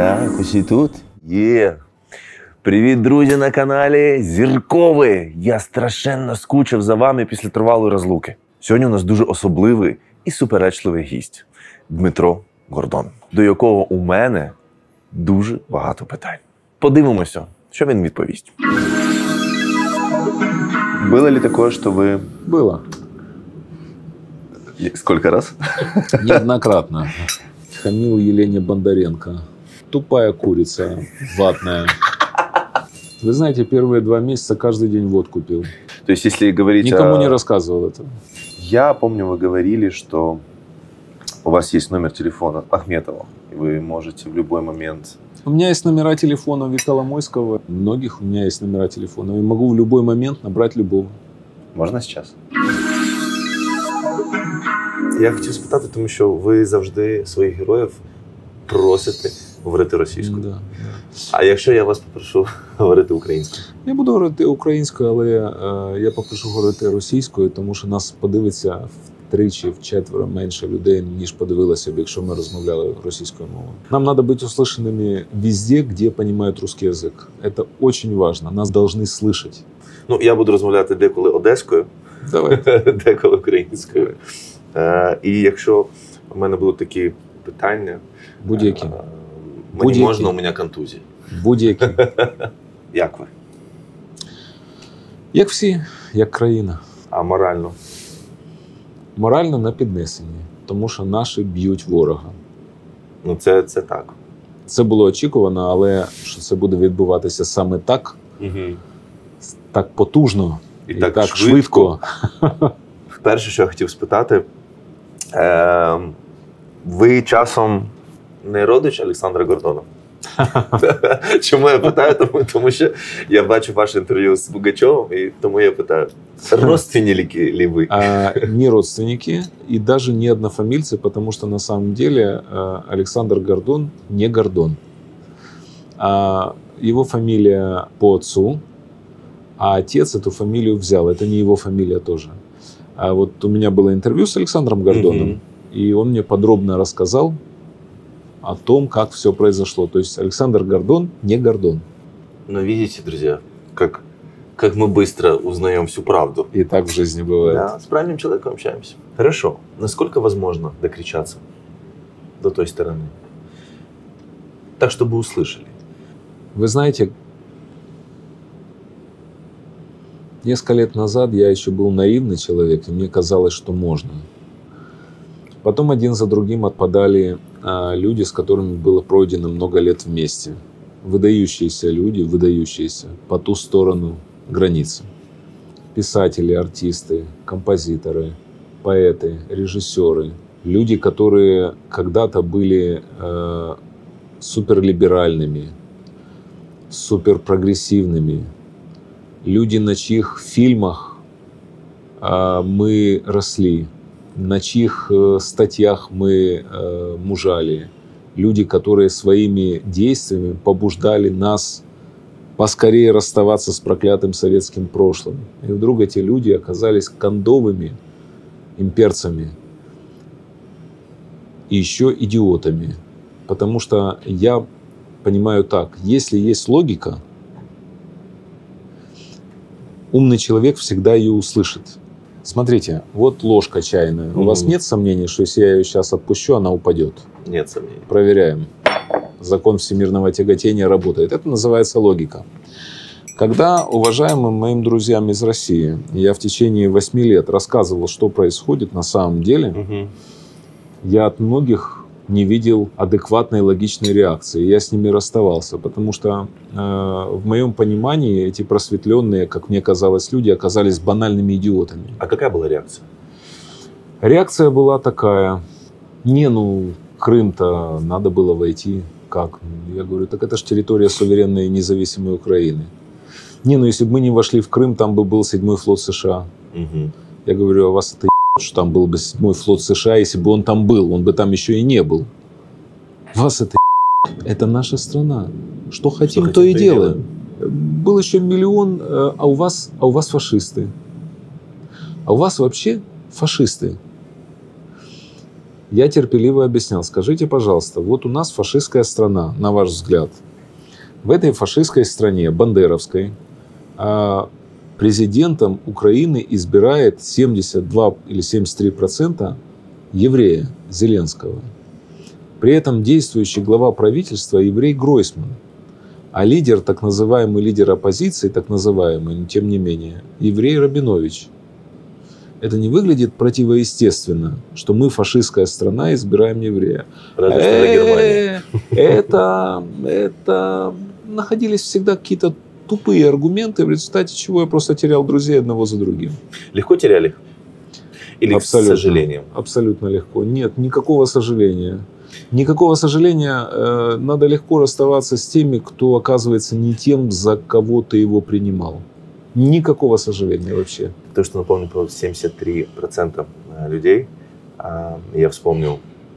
Так, усі тут? Є. Привіт, друзі, на каналі Зіркові. Я страшенно скучив за вами після тривалої розлуки. Сьогодні у нас дуже особливий і суперечливий гість – Дмитро Гордон, до якого у мене дуже багато питань. Подивимося, що він відповість. Было ли такое, что вы... Было. Сколько раз? Неоднократно. Хамил Елене Бондаренко. Тупая курица, ватная. Вы знаете, первые 2 месяца каждый день водку пил. То есть, если говорить Никому не рассказывал это. Я помню, вы говорили, что у вас есть номер телефона Ахметова, и вы можете в любой момент... У меня есть номера телефона у Коломойского. У многих у меня есть номера телефона. И могу в любой момент набрать любого. Можна зараз? Я хотів спитати, тому що ви завжди своїх героїв просите говорити російською. Да. А якщо я вас попрошу говорити українською? Я буду говорити українською, але я попрошу говорити російською, тому що нас подивиться втричі, вчетверо менше людей, ніж подивилося б, якщо ми розмовляли російською мовою. Нам треба бути услышанными везде, де розуміють русский язик. Це дуже важливо. Нас повинні слышати. Ну, я буду розмовляти деколи одеською, деколи українською. І якщо в мене будуть такі питання, будь-які. Мені можна, у мене контузія. Будь-які. Як ви? Як всі, як країна. А морально? Морально на піднесенні, тому що наші б'ють ворога. Ну, це так. Це було очікувано, але що це буде відбуватися саме так, так потужно і так швидко. Перше, що я хотів спитати, ви часом не родич Олександра Гордона? Чому я питаю? Тому що я бачу ваше інтерв'ю з Бугачевым, і тому я питаю, родственники ли вы? Не родственники и даже не однофамильцы, потому что на самом деле Александр Гордон не Гордон. Его фамилия по отцу, а отец эту фамилию взял. Это не его фамилия тоже. А вот у меня было интервью с Александром Гордоном, и он мне подробно рассказал о том, как все произошло. То есть Александр Гордон не Гордон. Но видите, друзья, как мы быстро узнаем всю правду. И так в жизни бывает. Да, с правильным человеком общаемся. Хорошо. Насколько возможно докричаться до той стороны? Так, чтобы услышали. Вы знаете, несколько лет назад я еще был наивный человек, и мне казалось, что можно. Потом один за другим отпадали люди, с которыми было пройдено много лет вместе. Выдающиеся люди, выдающиеся по ту сторону границы. Писатели, артисты, композиторы, поэты, режиссеры. Люди, которые когда-то были суперлиберальными, суперпрогрессивными. Люди, на чьих фильмах мы росли, на чьих статьях мы мужали. Люди, которые своими действиями побуждали нас поскорее расставаться с проклятым советским прошлым. И вдруг эти люди оказались кондовыми имперцами и еще идиотами. Потому что я понимаю так, если есть логика, умный человек всегда ее услышит. Смотрите, вот ложка чайная. У вас нет сомнений, что если я ее сейчас отпущу, она упадет? Нет сомнений. Проверяем. Закон всемирного тяготения работает. Это называется логика. Когда уважаемым моим друзьям из России я в течение 8 лет рассказывал, что происходит на самом деле, я от многих не видел адекватной логичной реакции. Я с ними расставался, потому что в моем понимании эти просветленные, как мне казалось, люди оказались банальными идиотами. А какая была реакция? Реакция была такая: Крым-то надо было войти. Как? Я говорю, так это же территория суверенной и независимой Украины. Если бы мы не вошли в Крым, там бы был 7-й флот США. Я говорю, а вас это что там был бы 7-й флот США, если бы он там был, он бы там еще и не был. Вас это наша страна. Что хотим, то и делаем. Был еще миллион, а у вас фашисты. А у вас вообще фашисты. Я терпеливо объяснял, скажите, пожалуйста, вот у нас фашистская страна, на ваш взгляд. В этой фашистской стране, бандеровской, президентом Украины избирает 72 или 73% еврея Зеленского. При этом действующий глава правительства еврей Гройсман. А лидер, так называемый лидер оппозиции, так называемый, но тем не менее, еврей Рабинович. Это не выглядит противоестественно, что мы, фашистская страна, избираем еврея. Это находились всегда какие-то тупые аргументы, в результате чего я просто терял друзей одного за другим. Легко теряли их? Или абсолютно, с сожалением? Абсолютно легко. Нет, никакого сожаления. Никакого сожаления. Надо легко расставаться с теми, кто оказывается не тем, за кого ты его принимал. Никакого сожаления вообще. То, что напомню про 73% людей, я вспомнил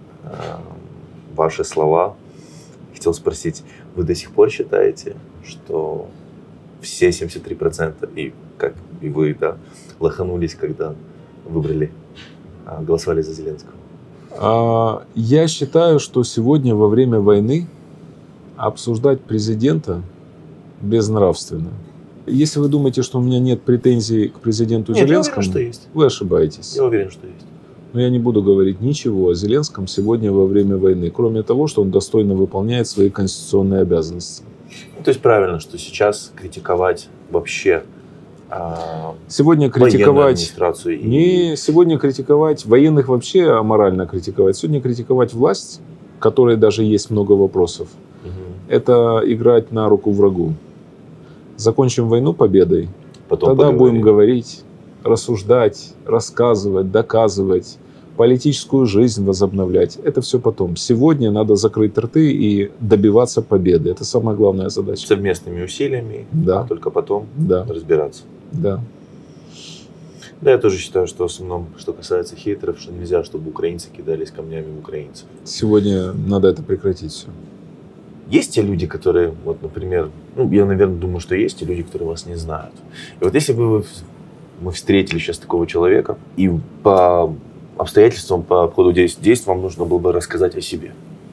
ваши слова. Хотел спросить, вы до сих пор считаете, что все 73%, и как и вы, да, лоханулись, когда голосовали за Зеленского? Я считаю, что сегодня во время войны обсуждать президента безнравственно. Если вы думаете, что у меня нет претензий к президенту Зеленскому, я уверен, что есть. Вы ошибаетесь. Я уверен, что есть. Но я не буду говорить ничего о Зеленском сегодня во время войны, кроме того, что он достойно выполняет свои конституционные обязанности. То есть правильно, что сейчас критиковать вообще сегодня критиковать администрацию сегодня критиковать военных вообще аморально критиковать. Сегодня критиковать власть, которой даже есть много вопросов, это играть на руку врагу. Закончим войну победой, тогда будем говорить, рассуждать, рассказывать, доказывать, политическую жизнь возобновлять. Это все потом. Сегодня надо закрыть рты и добиваться победы. Это самая главная задача. Совместными усилиями, да. А только потом да. разбираться. Да. Да, я тоже считаю, что в основном, что касается хейтеров, что нельзя, чтобы украинцы кидались камнями в украинцев. Сегодня надо это прекратить все. Есть те люди, которые, вот, например, я, наверное, думаю, что есть те люди, которые вас не знают. И вот если бы мы встретили сейчас такого человека, и по обстоятельствам, по ходу действий вам нужно было бы рассказать о себе.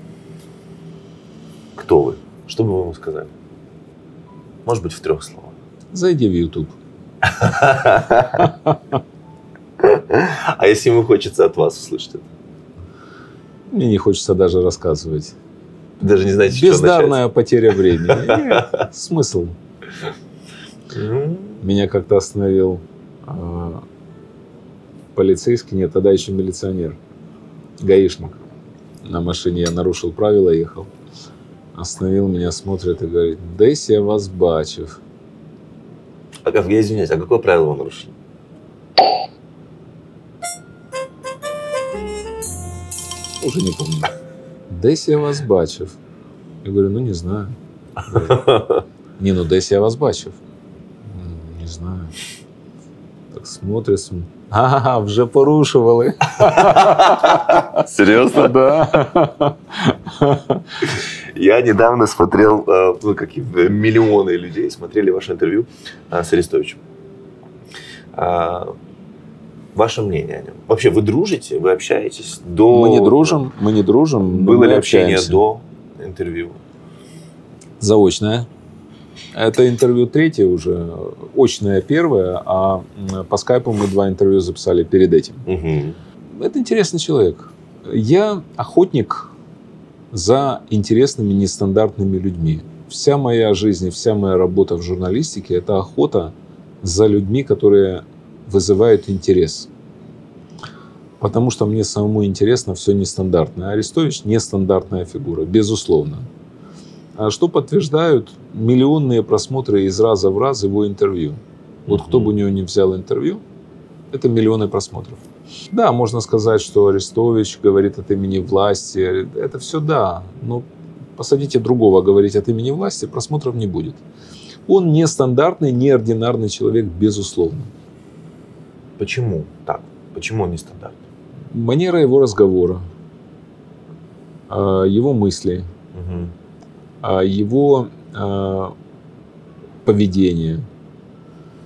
Кто вы? Что бы вы ему сказали? Может быть, в 3 словах. Зайди в YouTube. А если ему хочется от вас услышать это? Мне не хочется даже рассказывать. Даже не знаете, бездарная потеря времени. Нет, смысл. Меня как-то остановил полицейский, нет, тогда еще милиционер, гаишник. На машине я нарушил правила, ехал. Остановил меня, смотрит и говорит: «Десь я вас бачив». Я извиняюсь, а какое правило вы нарушили? Уже не помню. «Десь я вас бачив». Я говорю: не знаю. Десь я вас бачив. Не знаю. Так смотрит. Вже порушували. Серьезно? Да. Я недавно смотрел, миллионы людей смотрели ваше интервью с Арестовичем. Ваше мнение о нем? Вообще, вы дружите? Вы общаетесь до... Мы не дружим. Было ли общение до интервью? Заочное. Это интервью 3 уже, очное 1, а по скайпу мы 2 интервью записали перед этим. Угу. Это интересный человек. Я охотник за интересными, нестандартными людьми. Вся моя жизнь, вся моя работа в журналистике – это охота за людьми, которые вызывают интерес. Потому что мне самому интересно все нестандартное. Арестович – нестандартная фигура, безусловно. А что подтверждают миллионные просмотры из раза в раз его интервью. Вот кто бы у него не взял интервью, это миллионы просмотров. Да, можно сказать, что Арестович говорит от имени власти. Это все да. Но посадите другого говорить от имени власти, просмотров не будет. Он нестандартный, неординарный человек, безусловно. Почему так? Почему он нестандартный? Манера его разговора, его мысли, его поведение.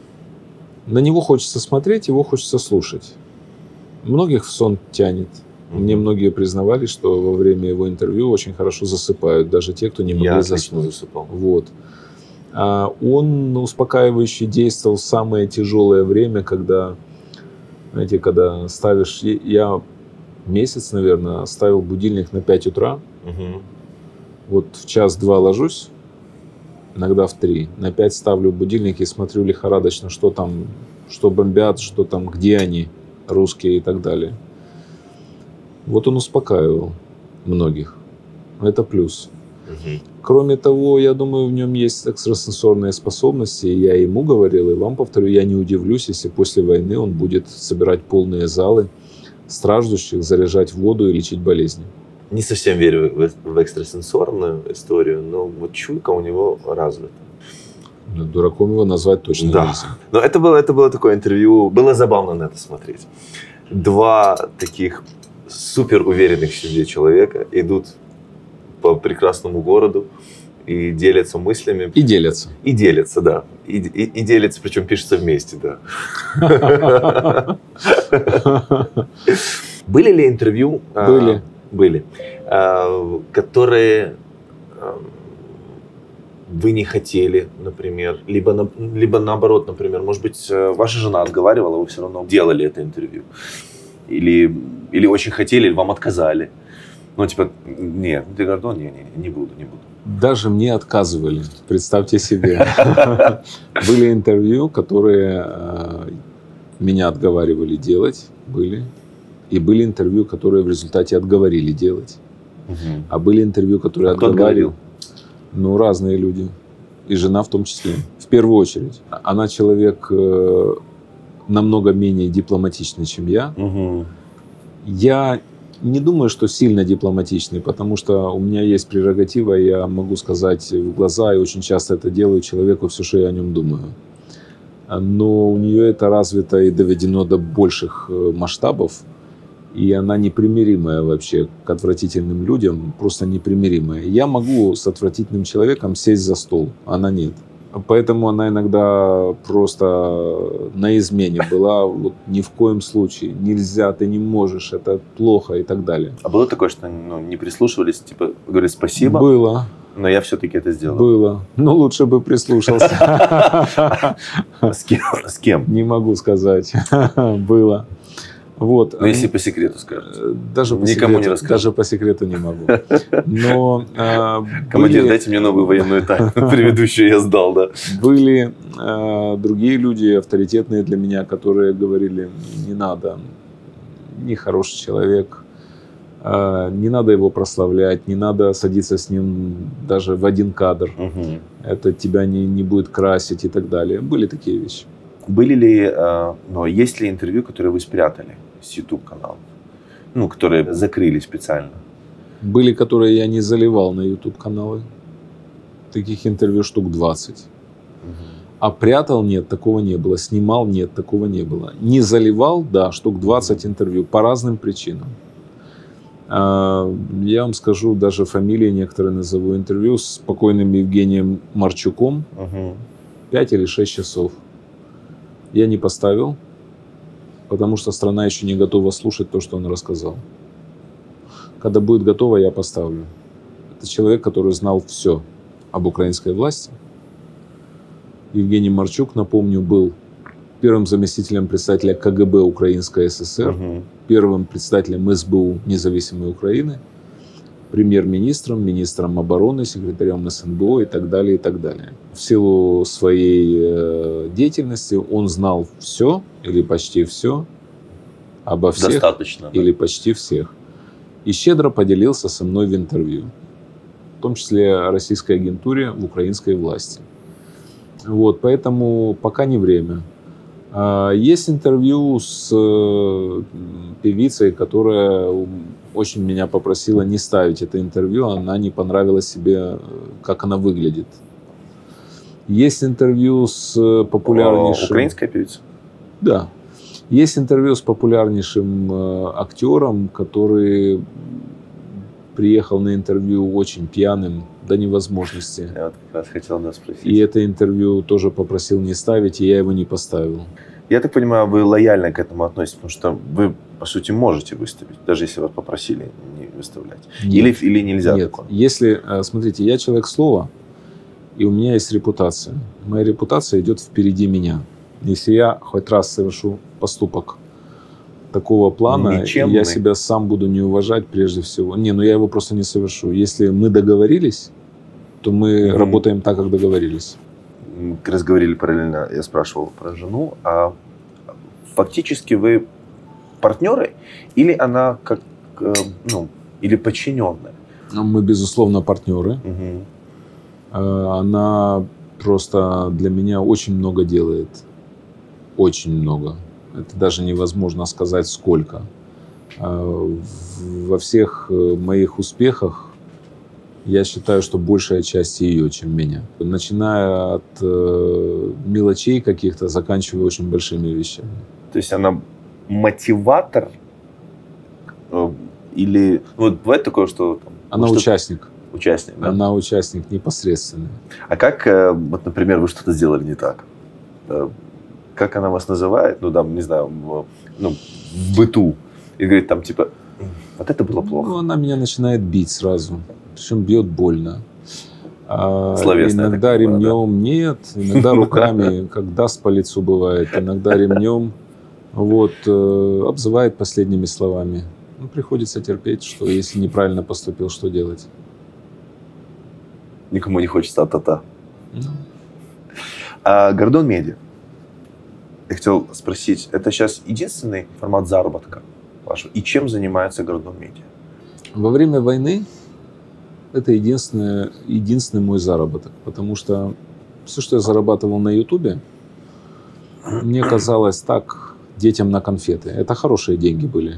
На него хочется смотреть, его хочется слушать. Многих в сон тянет. Мне многие признавали, что во время его интервью очень хорошо засыпают, даже те, кто не могли заснуть. Засыпал. Вот. Он успокаивающе действовал в самое тяжелое время, когда, знаете, когда ставишь... Я месяц, наверное, ставил будильник на 5 утра. Вот в 1-2 ложусь, иногда в 3. На 5 ставлю будильник и смотрю лихорадочно, что там, что бомбят, что там, где они, русские и так далее. Вот он успокаивал многих. Это плюс. Кроме того, я думаю, в нем есть экстрасенсорные способности. Я ему говорил, и вам повторю, я не удивлюсь, если после войны он будет собирать полные залы страждущих, заряжать воду и лечить болезни. Не совсем верю в экстрасенсорную историю, но вот чуйка у него развита. Дураком его назвать точно нельзя. Но это было такое интервью, было забавно на это смотреть. 2 таких супер уверенных в себе человека идут по прекрасному городу и делятся мыслями. И делятся. И делятся, да. И делятся, причем пишется вместе, да. Были ли интервью? Были. Которые вы не хотели, например, либо наоборот, например, может быть, ваша жена отговаривала, вы все равно делали это интервью. Или очень хотели, или вам отказали. Ну, типа, нет, ты говоришь, не буду. Даже мне отказывали, представьте себе. Были интервью, которые меня отговаривали делать, были. И были интервью, которые в результате отговорили делать. А были интервью, которые отговаривали. Ну, разные люди. И жена в том числе. В первую очередь. Она человек намного менее дипломатичный, чем я. Я не думаю, что сильно дипломатичный, потому что у меня есть прерогатива, я могу сказать в глаза, и очень часто это делаю человеку все, что я о нем думаю. Но у нее это развито и доведено до больших масштабов, и она непримиримая вообще к отвратительным людям, просто непримиримая. Я могу с отвратительным человеком сесть за стол, она нет. Поэтому она иногда просто на измене была, вот ни в коем случае, нельзя, ты не можешь, это плохо и так далее. А было такое, что не прислушивались, типа, говорили спасибо? Было. Но я все-таки это сделал. Было. Но лучше бы прислушался. С кем? Не могу сказать. Было. Вот. Ну, если по секрету скажете. Даже никому не расскажу. Даже по секрету не могу. Но командир, дайте мне новую военную тайну. Предыдущую я сдал, да. Были другие люди, авторитетные для меня, которые говорили, не надо, нехороший человек, не надо его прославлять, не надо садиться с ним даже в один кадр. Это тебя не будет красить и так далее. Были такие вещи. Были ли, есть ли интервью, которые вы спрятали с YouTube-канала? Ну, которые закрыли специально? Были, которые я не заливал на YouTube-каналы. Таких интервью штук 20. А прятал? Нет, такого не было. Снимал? Нет, такого не было. Не заливал? Да, штук 20 интервью по разным причинам. Я вам скажу, даже фамилии некоторые назову. Интервью с покойным Евгением Марчуком. 5 или 6 часов. Я не поставил, потому что страна еще не готова слушать то, что он рассказал. Когда будет готова, я поставлю. Это человек, который знал все об украинской власти. Евгений Марчук, напомню, был первым заместителем председателя КГБ Украинской ССР, первым председателем СБУ независимой Украины, премьер-министром, министром обороны, секретарем СНБО и так далее, и так далее. В силу своей деятельности он знал все или почти все обо всех. Достаточно, или почти всех. И щедро поделился со мной в интервью, в том числе о российской агентуре в украинской власти. Вот, поэтому пока не время. Есть интервью с певицей, которая очень меня попросила не ставить это интервью. Она не понравилась себе, как она выглядит. Есть интервью с популярнейшим... Украинская певица? Да. Есть интервью с популярнейшим актером, который приехал на интервью очень пьяным до невозможности. Я вот как раз хотел спросить. И это интервью тоже попросил не ставить, и я его не поставил. Я так понимаю, вы лояльно к этому относитесь, потому что вы по сути, можете выставить, даже если вас попросили не выставлять? Нет. Или нельзя Нет. такое? Если, смотрите, я человек слова, и у меня есть репутация. Моя репутация идет впереди меня. Если я хоть раз совершу поступок такого плана, Никчемный. я себя сам буду не уважать прежде всего. Я его просто не совершу. Если мы договорились, то мы работаем так, как договорились. Раз говорили параллельно, я спрашивал про жену, а фактически вы партнеры или она как, или подчиненная? Мы, безусловно, партнеры. Она просто для меня очень много делает. Очень много. Это даже невозможно сказать, сколько. Во всех моих успехах я считаю, что большая часть ее, чем меня. Начиная от мелочей каких-то, заканчивая очень большими вещами. То есть она мотиватор? Или... бывает такое, что... Она участник. Участник, да? Она участник непосредственный. А как, например, вы что-то сделали не так? Как она вас называет? Не знаю, в быту. И говорит там, типа, вот это было плохо. Она меня начинает бить сразу. Причем бьет больно. Словесно. Иногда ремнем, нет. Иногда руками, как даст по лицу бывает. Иногда ремнем. Обзывает последними словами. Приходится терпеть, что если неправильно поступил, что делать? Никому не хочется а-та-та. Гордон Медиа. Я хотел спросить, это сейчас единственный формат заработка вашего? И чем занимается Гордон Медиа? Во время войны это единственный мой заработок. Потому что все, что я зарабатывал на Ютубе, мне казалось так, детям на конфеты. Это хорошие деньги были.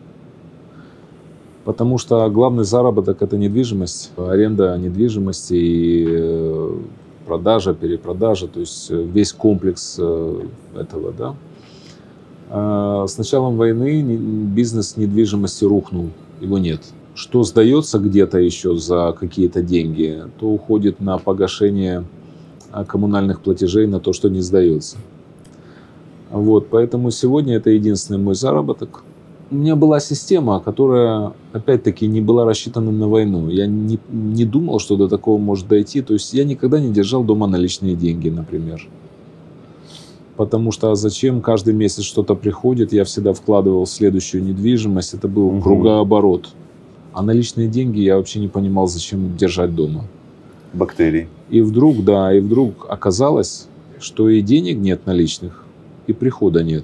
Потому что главный заработок – это недвижимость, аренда недвижимости и продажа, перепродажа, то есть весь комплекс этого. Да? С началом войны бизнес недвижимости рухнул, его нет. Что сдается где-то еще за какие-то деньги, то уходит на погашение коммунальных платежей на то, что не сдается. Поэтому сегодня это единственный мой заработок. У меня была система, которая, опять-таки, не была рассчитана на войну. Я не думал, что до такого может дойти. То есть я никогда не держал дома наличные деньги, например. Потому что зачем каждый месяц что-то приходит, я всегда вкладывал в следующую недвижимость. Это был кругооборот. А наличные деньги я вообще не понимал, зачем держать дома. Бактерии. И вдруг оказалось, что и денег нет наличных, и прихода нет.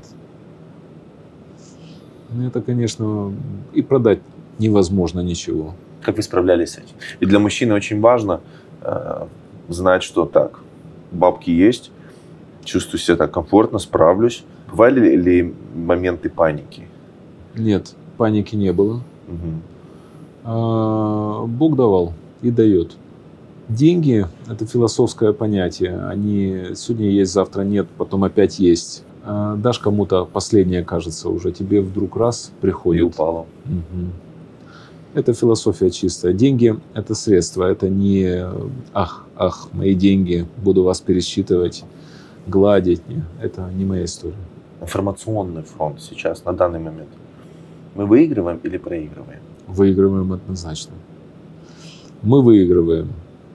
Это, конечно, и продать невозможно ничего. Как вы справлялись с этим? И для мужчины очень важно знать, что так, бабки есть, чувствую себя так комфортно, справлюсь. Бывали ли моменты паники? Нет, паники не было. Бог давал и дает. Деньги – это философское понятие. Они сегодня есть, завтра нет, потом опять есть. Дашь кому-то последнее, кажется, уже тебе вдруг раз приходит. И упало. Это философия чистая. Деньги – это средства, это не мои деньги, буду вас пересчитывать, гладить. Нет, это не моя история. Информационный фронт сейчас, на данный момент. Мы выигрываем или проигрываем? Выигрываем однозначно. Мы выигрываем.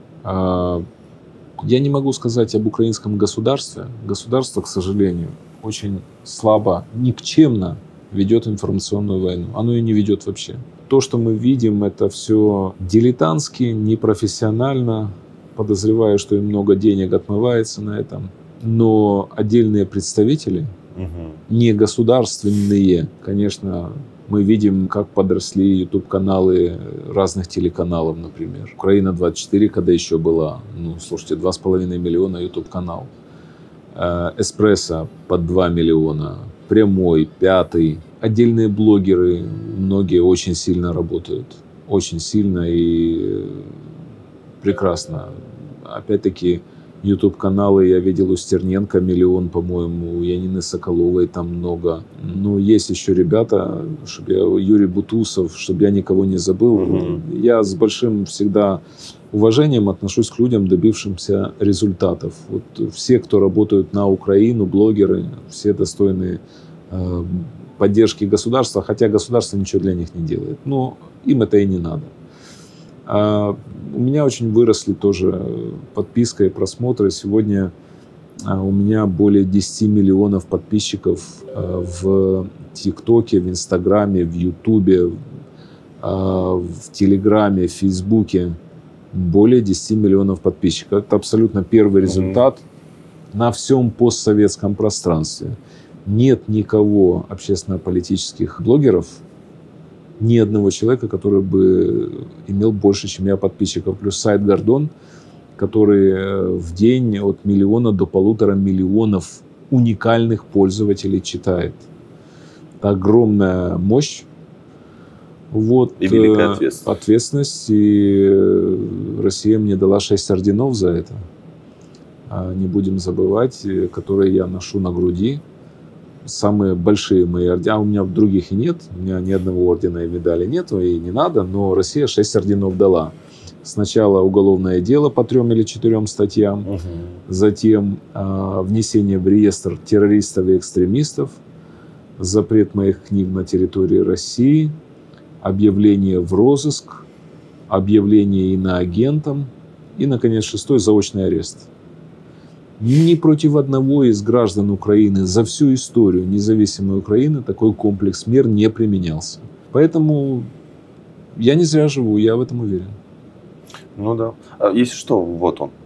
Я не могу сказать об украинском государстве. Государство, к сожалению, очень слабо, никчемно ведет информационную войну. Оно ее не ведет вообще. То, что мы видим, это все дилетантски, непрофессионально. Подозреваю, что и много денег отмывается на этом. Но отдельные представители, не государственные, конечно, мы видим, как подросли YouTube-каналы разных телеканалов, например. Украина-24, когда еще была, 2,5 миллиона YouTube-канал. Эспрессо под 2 миллиона. Прямой, Пятый. Отдельные блогеры, многие очень сильно работают. Очень сильно и прекрасно. Опять-таки, YouTube-каналы я видел у Стерненко 1 миллион, по-моему, у Янины Соколовой там много. Но есть еще ребята, Юрий Бутусов, чтобы я никого не забыл. Я с большим всегда уважением отношусь к людям, добившимся результатов. Все, кто работают на Украину, блогеры, все достойны поддержки государства, хотя государство ничего для них не делает. Но им это и не надо. У меня очень выросли тоже подписка и просмотры. Сегодня у меня более 10 миллионов подписчиков в ТикТоке, в Инстаграме, в Ютубе, в Телеграме, в Фейсбуке. Более 10 миллионов подписчиков. Это абсолютно первый результат на всем постсоветском пространстве. Нет никого общественно-политических блогеров, ни одного человека, который бы имел больше, чем я, подписчиков. Плюс сайт Гордон, который в день от 1 миллиона до 1,5 миллиона уникальных пользователей читает. Это огромная мощь. Вот, и великая ответственность. И Россия мне дала 6 орденов за это. Не будем забывать, которые я ношу на груди. Самые большие мои ордена. У меня других и нет. У меня ни одного ордена и медали нету, и не надо. Но Россия 6 орденов дала. Сначала уголовное дело по 3 или 4 статьям. Затем внесение в реестр террористов и экстремистов. Запрет моих книг на территории России. Объявление в розыск. Объявление иноагентом. И, наконец, 6-й заочный арест. Ни против одного из граждан Украины за всю историю независимой Украины такой комплекс мер не применялся. Поэтому я не зря живу, я в этом уверен. Ну да. Если что, вот он.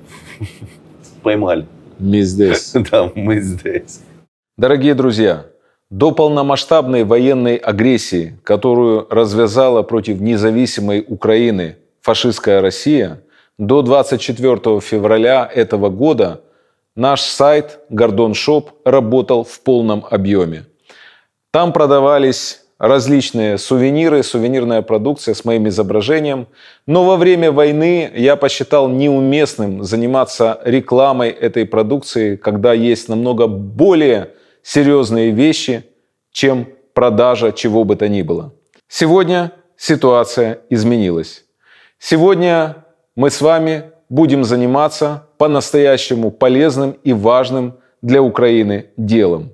Поймали. Мы здесь. Да, мы здесь. Дорогие друзья, до полномасштабной военной агрессии, которую развязала против независимой Украины фашистская Россия, до 24 февраля этого года наш сайт Гордон Шоп работал в полном объеме. Там продавались различные сувениры, сувенирная продукция с моим изображением. Но во время войны я посчитал неуместным заниматься рекламой этой продукции, когда есть намного более серьезные вещи, чем продажа чего бы то ни было. Сегодня ситуация изменилась. Сегодня мы с вами будем заниматься по-настоящему полезным и важным для Украины делом.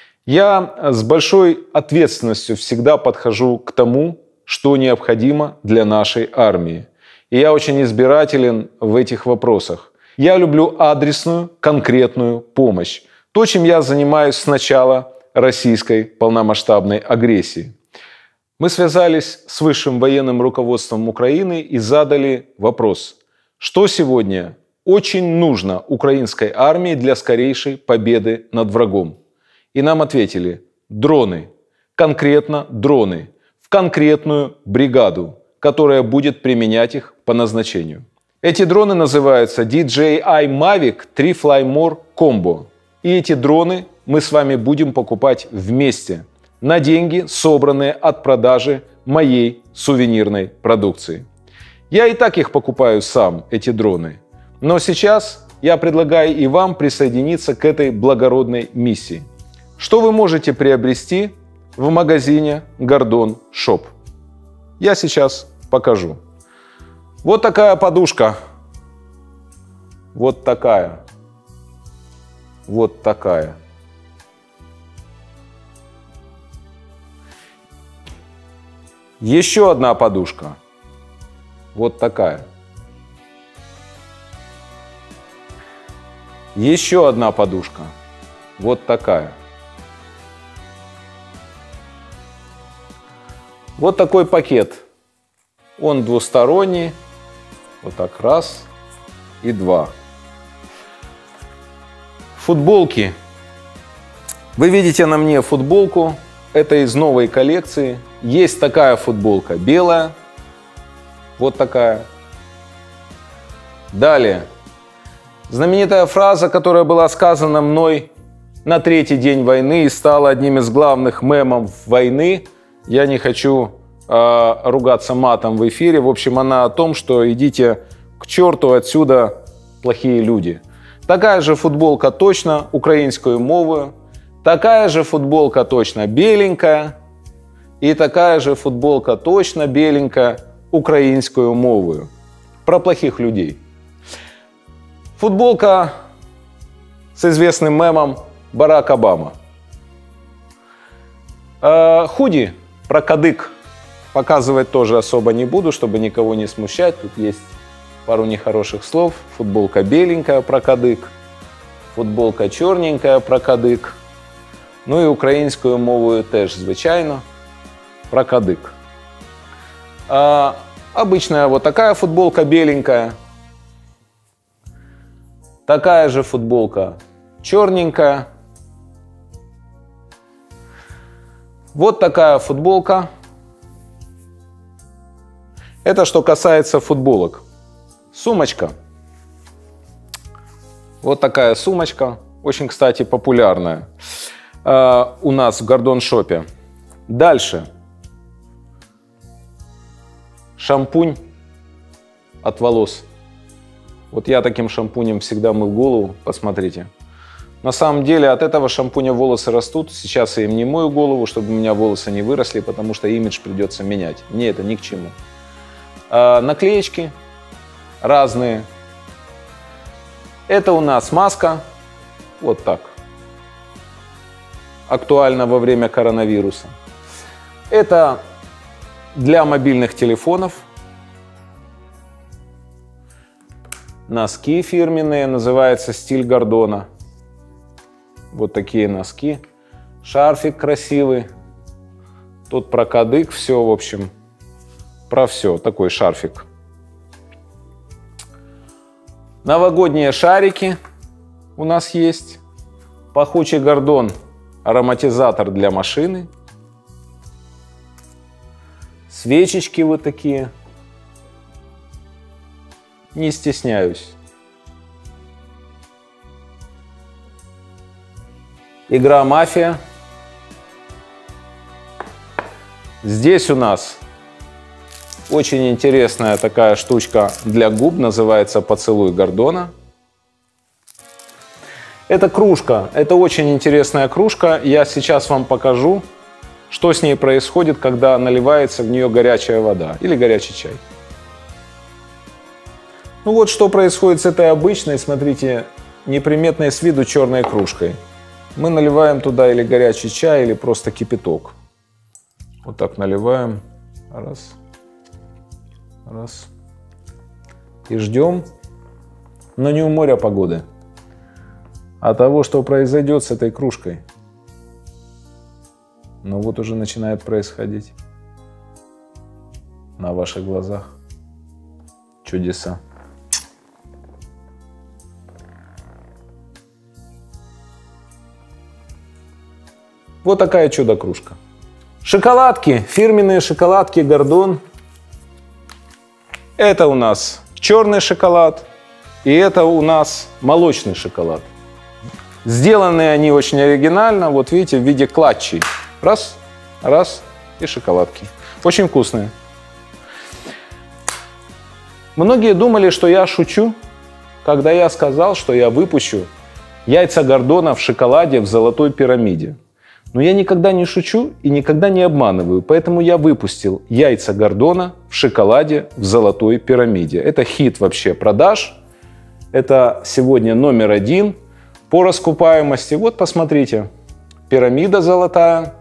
Я с большой ответственностью всегда подхожу к тому, что необходимо для нашей армии. И я очень избирателен в этих вопросах. Я люблю адресную, конкретную помощь. То, чем я занимаюсь с начала российской полномасштабной агрессии. Мы связались с высшим военным руководством Украины и задали вопрос, что сегодня очень нужно украинской армии для скорейшей победы над врагом. И нам ответили: дроны, конкретно дроны, в конкретную бригаду, которая будет применять их по назначению. Эти дроны называются DJI Mavic 3 Fly More Combo. И эти дроны мы с вами будем покупать вместе на деньги, собранные от продажи моей сувенирной продукции. Я и так их покупаю сам, эти дроны. Но сейчас я предлагаю и вам присоединиться к этой благородной миссии. Что вы можете приобрести в магазине Гордон Шоп? Я сейчас покажу. Вот такая подушка. Вот такая. Вот такая. Еще одна подушка. Вот такая. Еще одна подушка. Вот такая. Вот такой пакет. Он двусторонний. Вот так раз и два. Футболки. Вы видите на мне футболку. Это из новой коллекции. Есть такая футболка белая. Вот такая. Далее. Знаменитая фраза, которая была сказана мной на 3-й день войны и стала одним из главных мемов войны. Я не хочу ругаться матом в эфире. В общем, она о том, что идите к черту отсюда, плохие люди. Такая же футболка точно українською мовою. Такая же футболка точно беленькая. И такая же футболка точно беленькая українською мовою. Про плохих людей. Футболка с известным мемом Барак Обама. Худи про кадык показывать тоже особо не буду, чтобы никого не смущать. Тут есть пару нехороших слов. Футболка беленькая про кадык, футболка чорненькая про кадык. Ну і українською мовою теж, звичайно, про кадык. Обычная вот такая футболка беленькая. Такая же футболка черненькая. Вот такая футболка. Это что касается футболок. Сумочка. Вот такая сумочка. Очень, кстати, популярная у нас в Гордон Шопе. Дальше. Шампунь от волос. Вот я таким шампунем всегда мыл голову. Посмотрите. На самом деле от этого шампуня волосы растут. Сейчас я им не мою голову, чтобы у меня волосы не выросли, потому что имидж придется менять. Мне это ни к чему. Наклеечки разные. Это у нас маска. Вот так. Актуально во время коронавируса. Это для мобильных телефонов. Носки фирменные, называется стиль Гордона. Вот такие носки. Шарфик красивый. Тут про кадык, все, в общем, про все. Такой шарфик. Новогодние шарики у нас есть. Пахучий Гордон, ароматизатор для машины. Свечечки вот такие. Не стесняюсь. Игра «Мафия». Здесь у нас очень интересная такая штучка для губ, называется «Поцелуй Гордона». Это кружка, это очень интересная кружка. Я сейчас вам покажу, что с ней происходит, когда наливается в нее горячая вода или горячий чай. Ну вот что происходит с этой обычной, смотрите, неприметной с виду черной кружкой. Мы наливаем туда или горячий чай, или просто кипяток. Вот так наливаем. Раз. Раз. И ждем. Но не у моря погоды, а того, что произойдет с этой кружкой. Но вот уже начинает происходить. На ваших глазах. Чудеса. Вот такая чудо-кружка. Шоколадки, фирменные шоколадки Гордон. Это у нас черный шоколад, и это у нас молочный шоколад. Сделаны они очень оригинально, вот видите, в виде клатчей. Раз, раз, и шоколадки. Очень вкусные. Многие думали, что я шучу, когда я сказал, что я выпущу яйца Гордона в шоколаде в золотой пирамиде. Но я никогда не шучу и никогда не обманываю, поэтому я выпустил яйца Гордона в шоколаде в золотой пирамиде. Это хит вообще продаж. Это сегодня номер 1 по раскупаемости. Вот посмотрите, пирамида золотая,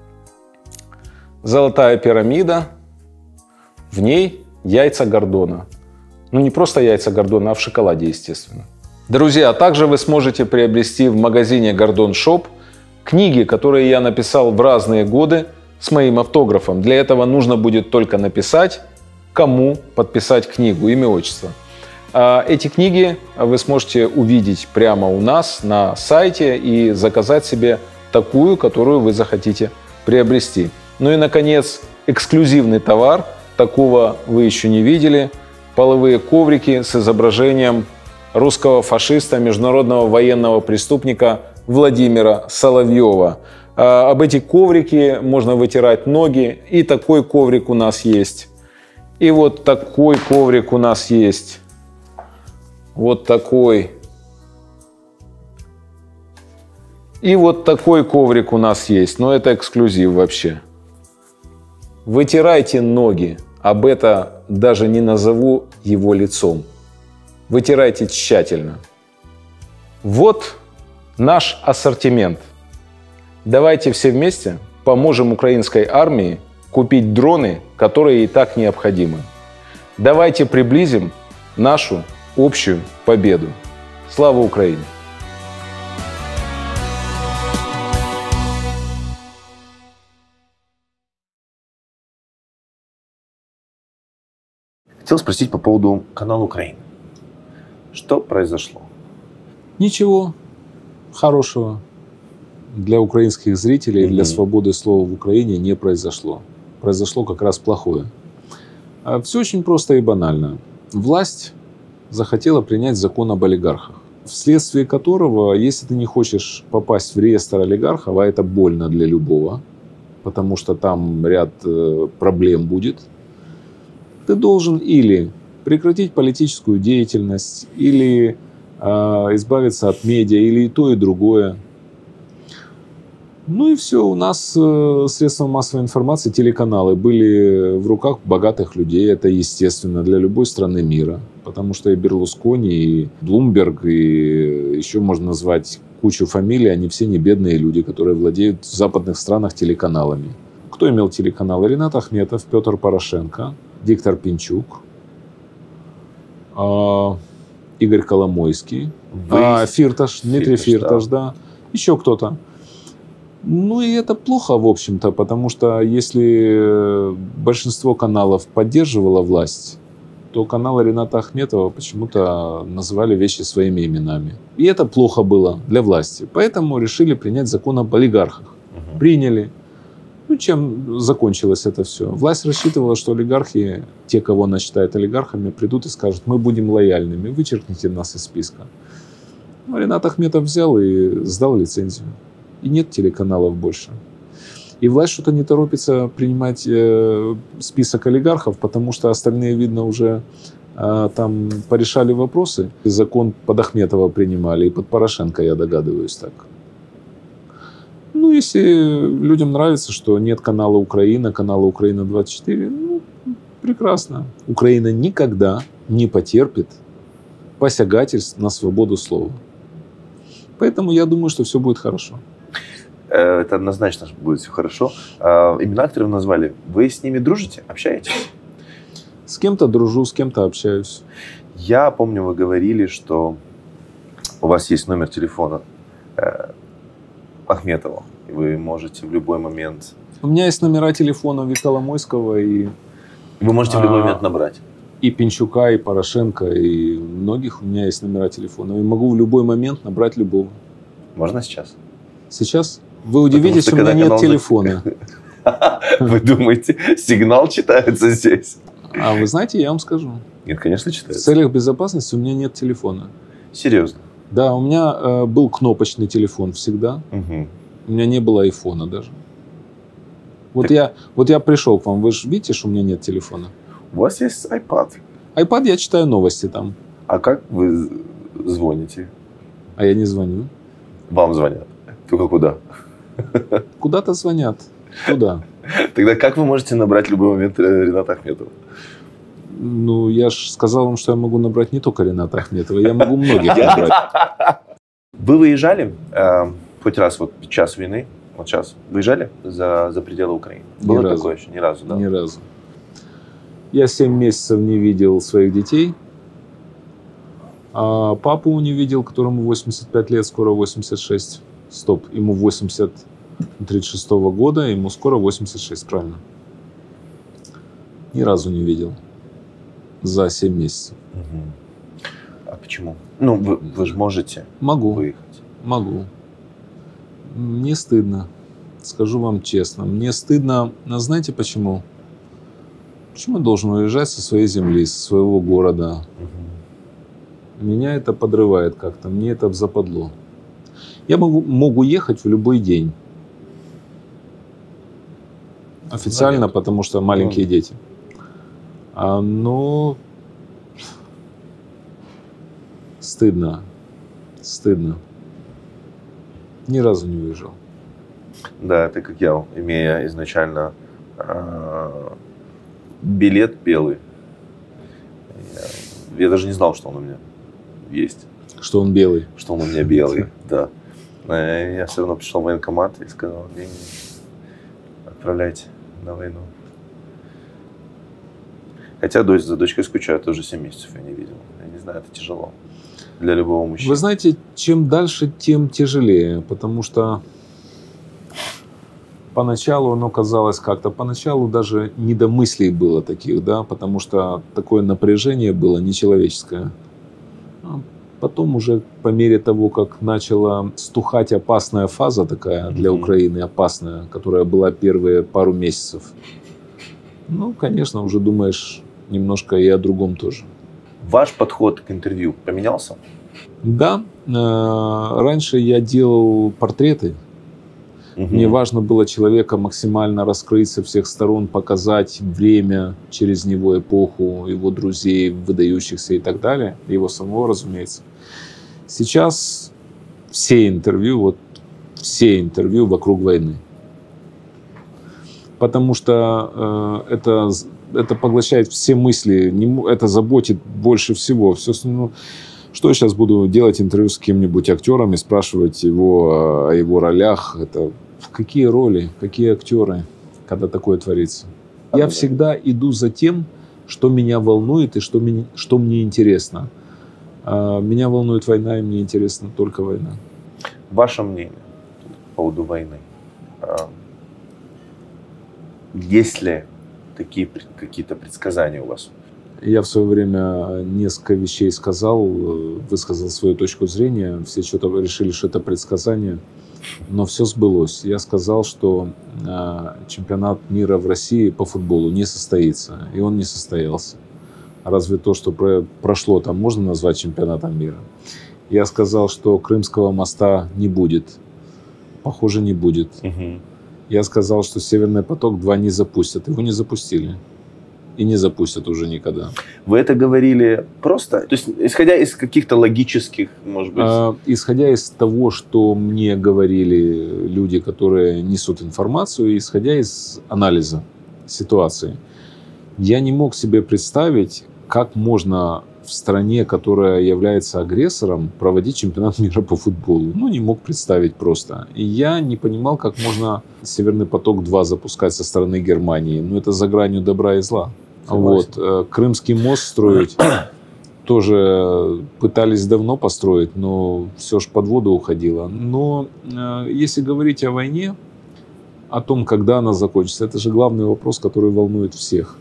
золотая пирамида, в ней яйца Гордона. Ну не просто яйца Гордона, а в шоколаде, естественно. Друзья, также вы сможете приобрести в магазине Гордон Шоп книги, которые я написал в разные годы с моим автографом. Для этого нужно будет только написать, кому подписать книгу, имя, отчество. Эти книги вы сможете увидеть прямо у нас на сайте и заказать себе такую, которую вы захотите приобрести. Ну и, наконец, эксклюзивный товар. Такого вы еще не видели. Половые коврики с изображением русского фашиста, международного военного преступника Владимира Соловьева. Об эти коврики можно вытирать ноги. И такой коврик у нас есть. И вот такой коврик у нас есть. Вот такой. И вот такой коврик у нас есть. Но это эксклюзив вообще. Вытирайте ноги. Об этом даже не назову его лицом. Вытирайте тщательно. Вот наш ассортимент. Давайте все вместе поможем украинской армии купить дроны, которые и так необходимы. Давайте приблизим нашу общую победу. Слава Украине! Хотел спросить по поводу канала Украины. Что произошло? Ничего хорошего для украинских зрителей, для свободы слова в Украине не произошло. Произошло как раз плохое. Все очень просто и банально. Власть захотела принять закон об олигархах, вследствие которого, если ты не хочешь попасть в реестр олигархов, а это больно для любого, потому что там ряд проблем будет, ты должен или прекратить политическую деятельность, или избавиться от медиа, или и то, и другое. Ну и все, у нас средства массовой информации, телеканалы были в руках богатых людей. Это естественно для любой страны мира. Потому что и Берлускони, и Блумберг, и еще можно назвать кучу фамилий, они все не бедные люди, которые владеют в западных странах телеканалами. Кто имел телеканалы? Ринат Ахметов, Петр Порошенко, Виктор Пинчук, Игорь Коломойский, Фирташ, Дмитрий Фирташ, да, еще кто-то. Ну и это плохо, в общем-то, потому что если большинство каналов поддерживало власть, то каналы Рината Ахметова почему-то называли вещи своими именами. И это плохо было для власти. Поэтому решили принять закон об олигархах. Приняли. Ну, чем закончилось это все? Власть рассчитывала, что олигархи, те, кого она считает олигархами, придут и скажут: мы будем лояльными, вычеркните нас из списка. Но Ринат Ахметов взял и сдал лицензию. И нет телеканалов больше. И власть что-то не торопится принимать список олигархов, потому что остальные, видно, уже там порешали вопросы. Закон под Ахметова принимали, и под Порошенко, я догадываюсь, так. Ну, если людям нравится, что нет канала Украина-24, ну, прекрасно. Украина никогда не потерпит посягательств на свободу слова. Поэтому я думаю, что все будет хорошо. Это однозначно будет все хорошо. Имена, которые вы назвали, вы с ними дружите, общаетесь? С кем-то дружу, с кем-то общаюсь. Я помню, вы говорили, что у вас есть номер телефона Ахметова, и вы можете в любой момент... У меня есть номера телефона и Коломойского, и... Вы можете в любой момент набрать? И Пинчука, и Порошенко, и многих у меня есть номера телефона. И могу в любой момент набрать любого. Можно сейчас? Сейчас? Вы удивитесь, у меня нет телефона. Вы думаете, сигнал читается здесь? А вы знаете, я вам скажу. Нет, конечно, читается. В целях безопасности у меня нет телефона. Серьезно? Да, у меня был кнопочный телефон всегда. У меня не было айфона даже. Вот я пришел к вам, вы же видите, что у меня нет телефона? У вас есть iPad. iPad, я читаю новости там. А как вы звоните? А я не звоню. Вам звонят? Только куда? Куда-то звонят. Куда? Тогда как вы можете набрать в любой момент Рината Ахметова? Ну, я же сказал вам, что я могу набрать не только Рината Ахметова, я могу многих набрать. Вы выезжали хоть раз вот в час войны, вот сейчас, выезжали за пределы Украины? Было такое еще? Ни разу, да? Ни разу. Я 7 месяцев не видел своих детей. А папу не видел, которому 85 лет, скоро 86. Стоп, ему 36-го года, ему скоро 86, правильно. Ни разу не видел. За 7 месяцев. А почему? Ну, вы же можете выехать. Могу. Мне стыдно. Скажу вам честно. Мне стыдно. А знаете почему? Почему я должен уезжать со своей земли, со своего города? Меня это подрывает как-то. Мне это западло. Я могу ехать в любой день. Официально, потому что маленькие дети. Но стыдно. Стыдно. Ни разу не выезжал. Да, это как я, имея изначально билет белый. Я даже не знал, что он у меня есть. Что он белый? Что он у меня белый, да. Я все равно пришел в военкомат и сказал: отправлять на войну. Хотя за дочкой скучаю, тоже 7 месяцев я не видел. Я не знаю, это тяжело для любого мужчины. Вы знаете, чем дальше, тем тяжелее, потому что поначалу оно казалось как-то, поначалу даже не до мыслей было таких, да, потому что такое напряжение было нечеловеческое. А потом уже по мере того, как начала стухать опасная фаза такая для Украины, опасная, которая была первые пару месяцев, ну, конечно, уже думаешь немножко и о другом тоже. Ваш подход к интервью поменялся? Да, раньше я делал портреты. Мне важно было человека максимально раскрыть со всех сторон, показать время через него, эпоху, его друзей, выдающихся и так далее, его самого, разумеется. Сейчас все интервью вокруг войны. Потому что это поглощает все мысли, это заботит больше всего. Все, ну, что я сейчас буду делать интервью с кем-нибудь актером и спрашивать его о его ролях? Это какие роли, какие актеры, когда такое творится? Я всегда иду за тем, что меня волнует и что мне интересно. Меня волнует война, и мне интересна только война. Ваше мнение по поводу войны? Есть ли такие какие-то предсказания у вас? Я в свое время несколько вещей сказал, высказал свою точку зрения. Все что-то решили, что это предсказание. Но все сбылось. Я сказал, что чемпионат мира в России по футболу не состоится. И он не состоялся. Разве то, что прошло, там можно назвать чемпионатом мира? Я сказал, что Крымского моста не будет. Похоже, не будет. Я сказал, что Северный поток-2 не запустят. Его не запустили. И не запустят уже никогда. Вы это говорили просто? То есть, исходя из каких-то логических, может быть... Исходя из того, что мне говорили люди, которые несут информацию, исходя из анализа ситуации, я не мог себе представить, как можно в стране, которая является агрессором, проводить чемпионат мира по футболу. Ну, не мог представить просто. И я не понимал, как можно Северный поток-2 запускать со стороны Германии. Ну, это за гранью добра и зла. Вот. Крымский мост строить тоже пытались давно построить, но все же под воду уходило. Но если говорить о войне, о том, когда она закончится, это же главный вопрос, который волнует всех.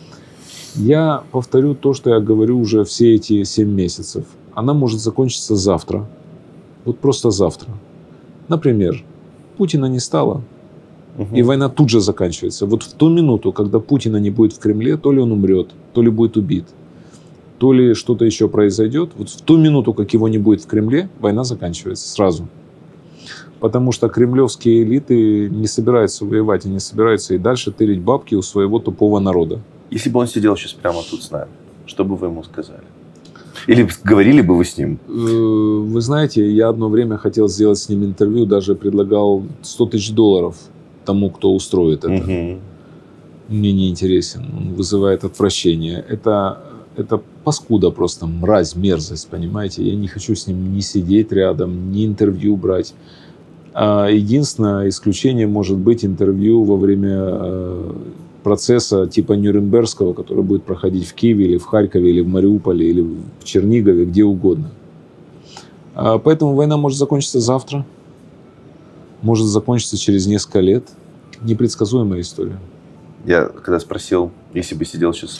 Я повторю то, что я говорю уже все эти 7 месяцев. Она может закончиться завтра. Вот просто завтра. Например, Путина не стало, и война тут же заканчивается. Вот в ту минуту, когда Путина не будет в Кремле, то ли он умрет, то ли будет убит, то ли что-то еще произойдет. Вот в ту минуту, как его не будет в Кремле, война заканчивается сразу. Потому что кремлевские элиты не собираются воевать и не собираются и дальше тырить бабки у своего тупого народа. Если бы он сидел сейчас прямо тут с нами, что бы вы ему сказали? Или говорили бы вы с ним? Вы знаете, я одно время хотел сделать с ним интервью, даже предлагал $100 000 тому, кто устроит это. Мне не интересен, он вызывает отвращение. Это паскуда просто, мразь, мерзость, понимаете? Я не хочу с ним ни сидеть рядом, ни интервью брать. Единственное исключение может быть интервью во время процесса типа Нюрнбергского, который будет проходить в Киеве, или в Харькове, или в Мариуполе, или в Чернигове, где угодно. Поэтому война может закончиться завтра, может закончиться через несколько лет. Непредсказуемая история. Я когда спросил, если бы сидел сейчас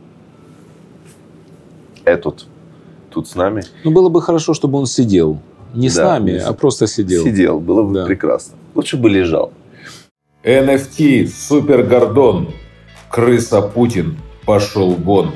тут с нами. Ну, было бы хорошо, чтобы он сидел. Не с нами, а просто сидел. Сидел, было бы прекрасно. Лучше бы лежал. NFT Супер Гордон. Крыса Путин. Пошел вон.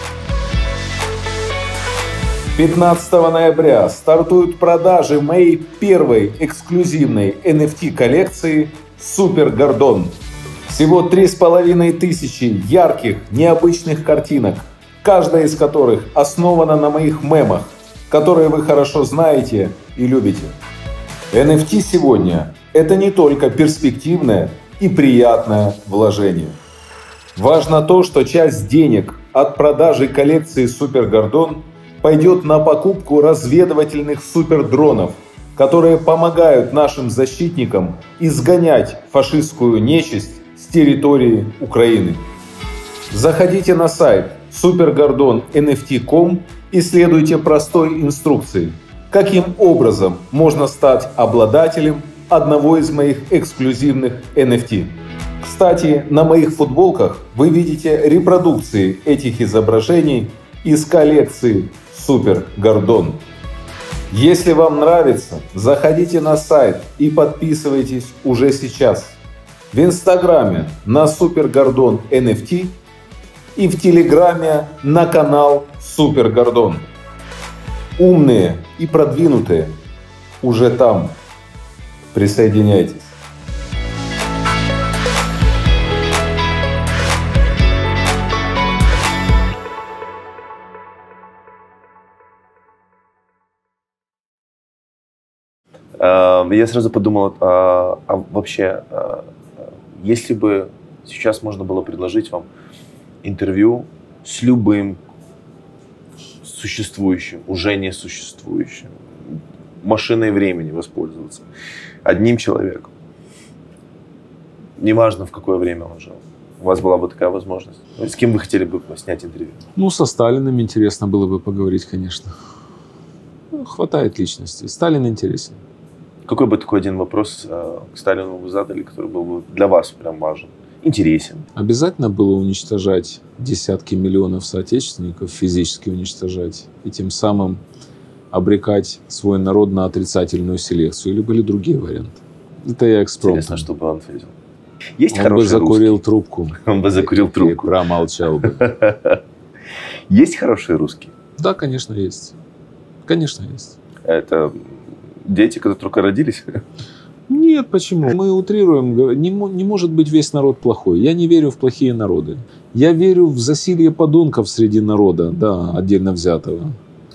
15 ноября стартуют продажи моей первой эксклюзивной NFT коллекции Супер Гордон. Всего 3500 ярких, необычных картинок, каждая из которых основана на моих мемах, которые вы хорошо знаете и любите. NFT сегодня – это не только перспективное и приятное вложение. Важно то, что часть денег от продажи коллекции Супер Гордон пойдет на покупку разведывательных супердронов, которые помогают нашим защитникам изгонять фашистскую нечисть с территории Украины. Заходите на сайт supergordonnft.com и следуйте простой инструкции, каким образом можно стать обладателем одного из моих эксклюзивных NFT. Кстати, на моих футболках вы видите репродукции этих изображений из коллекции Super Gordon. Если вам нравится, заходите на сайт и подписывайтесь уже сейчас. В Инстаграме на Super Gordon NFT и в Телеграме на канал Super Gordon. Умные и продвинутые уже там. Присоединяйтесь. Я сразу подумал, вообще, если бы сейчас можно было предложить вам интервью с любым существующим, уже не существующим, машиной времени воспользоваться, одним человеком, неважно в какое время он жил, у вас была бы такая возможность, с кем вы хотели бы снять интервью? Ну, со Сталиным интересно было бы поговорить, конечно. Хватает личностей. Сталин интересен. Какой бы такой один вопрос к Сталину вы задали, который был бы для вас прям важен, интересен? Обязательно было уничтожать десятки миллионов соотечественников, физически уничтожать, и тем самым обрекать свой народ на отрицательную селекцию? Или были другие варианты? Это я экспромтом. Интересно, что бы он ответил. Есть он бы закурил русский? трубку. Он бы закурил трубку. И промолчал бы. Есть хорошие русские? Да, конечно, есть. Конечно, есть. Это дети, которые только родились? Нет, почему? Мы утрируем. Не может быть весь народ плохой. Я не верю в плохие народы. Я верю в засилье подонков среди народа, да, отдельно взятого.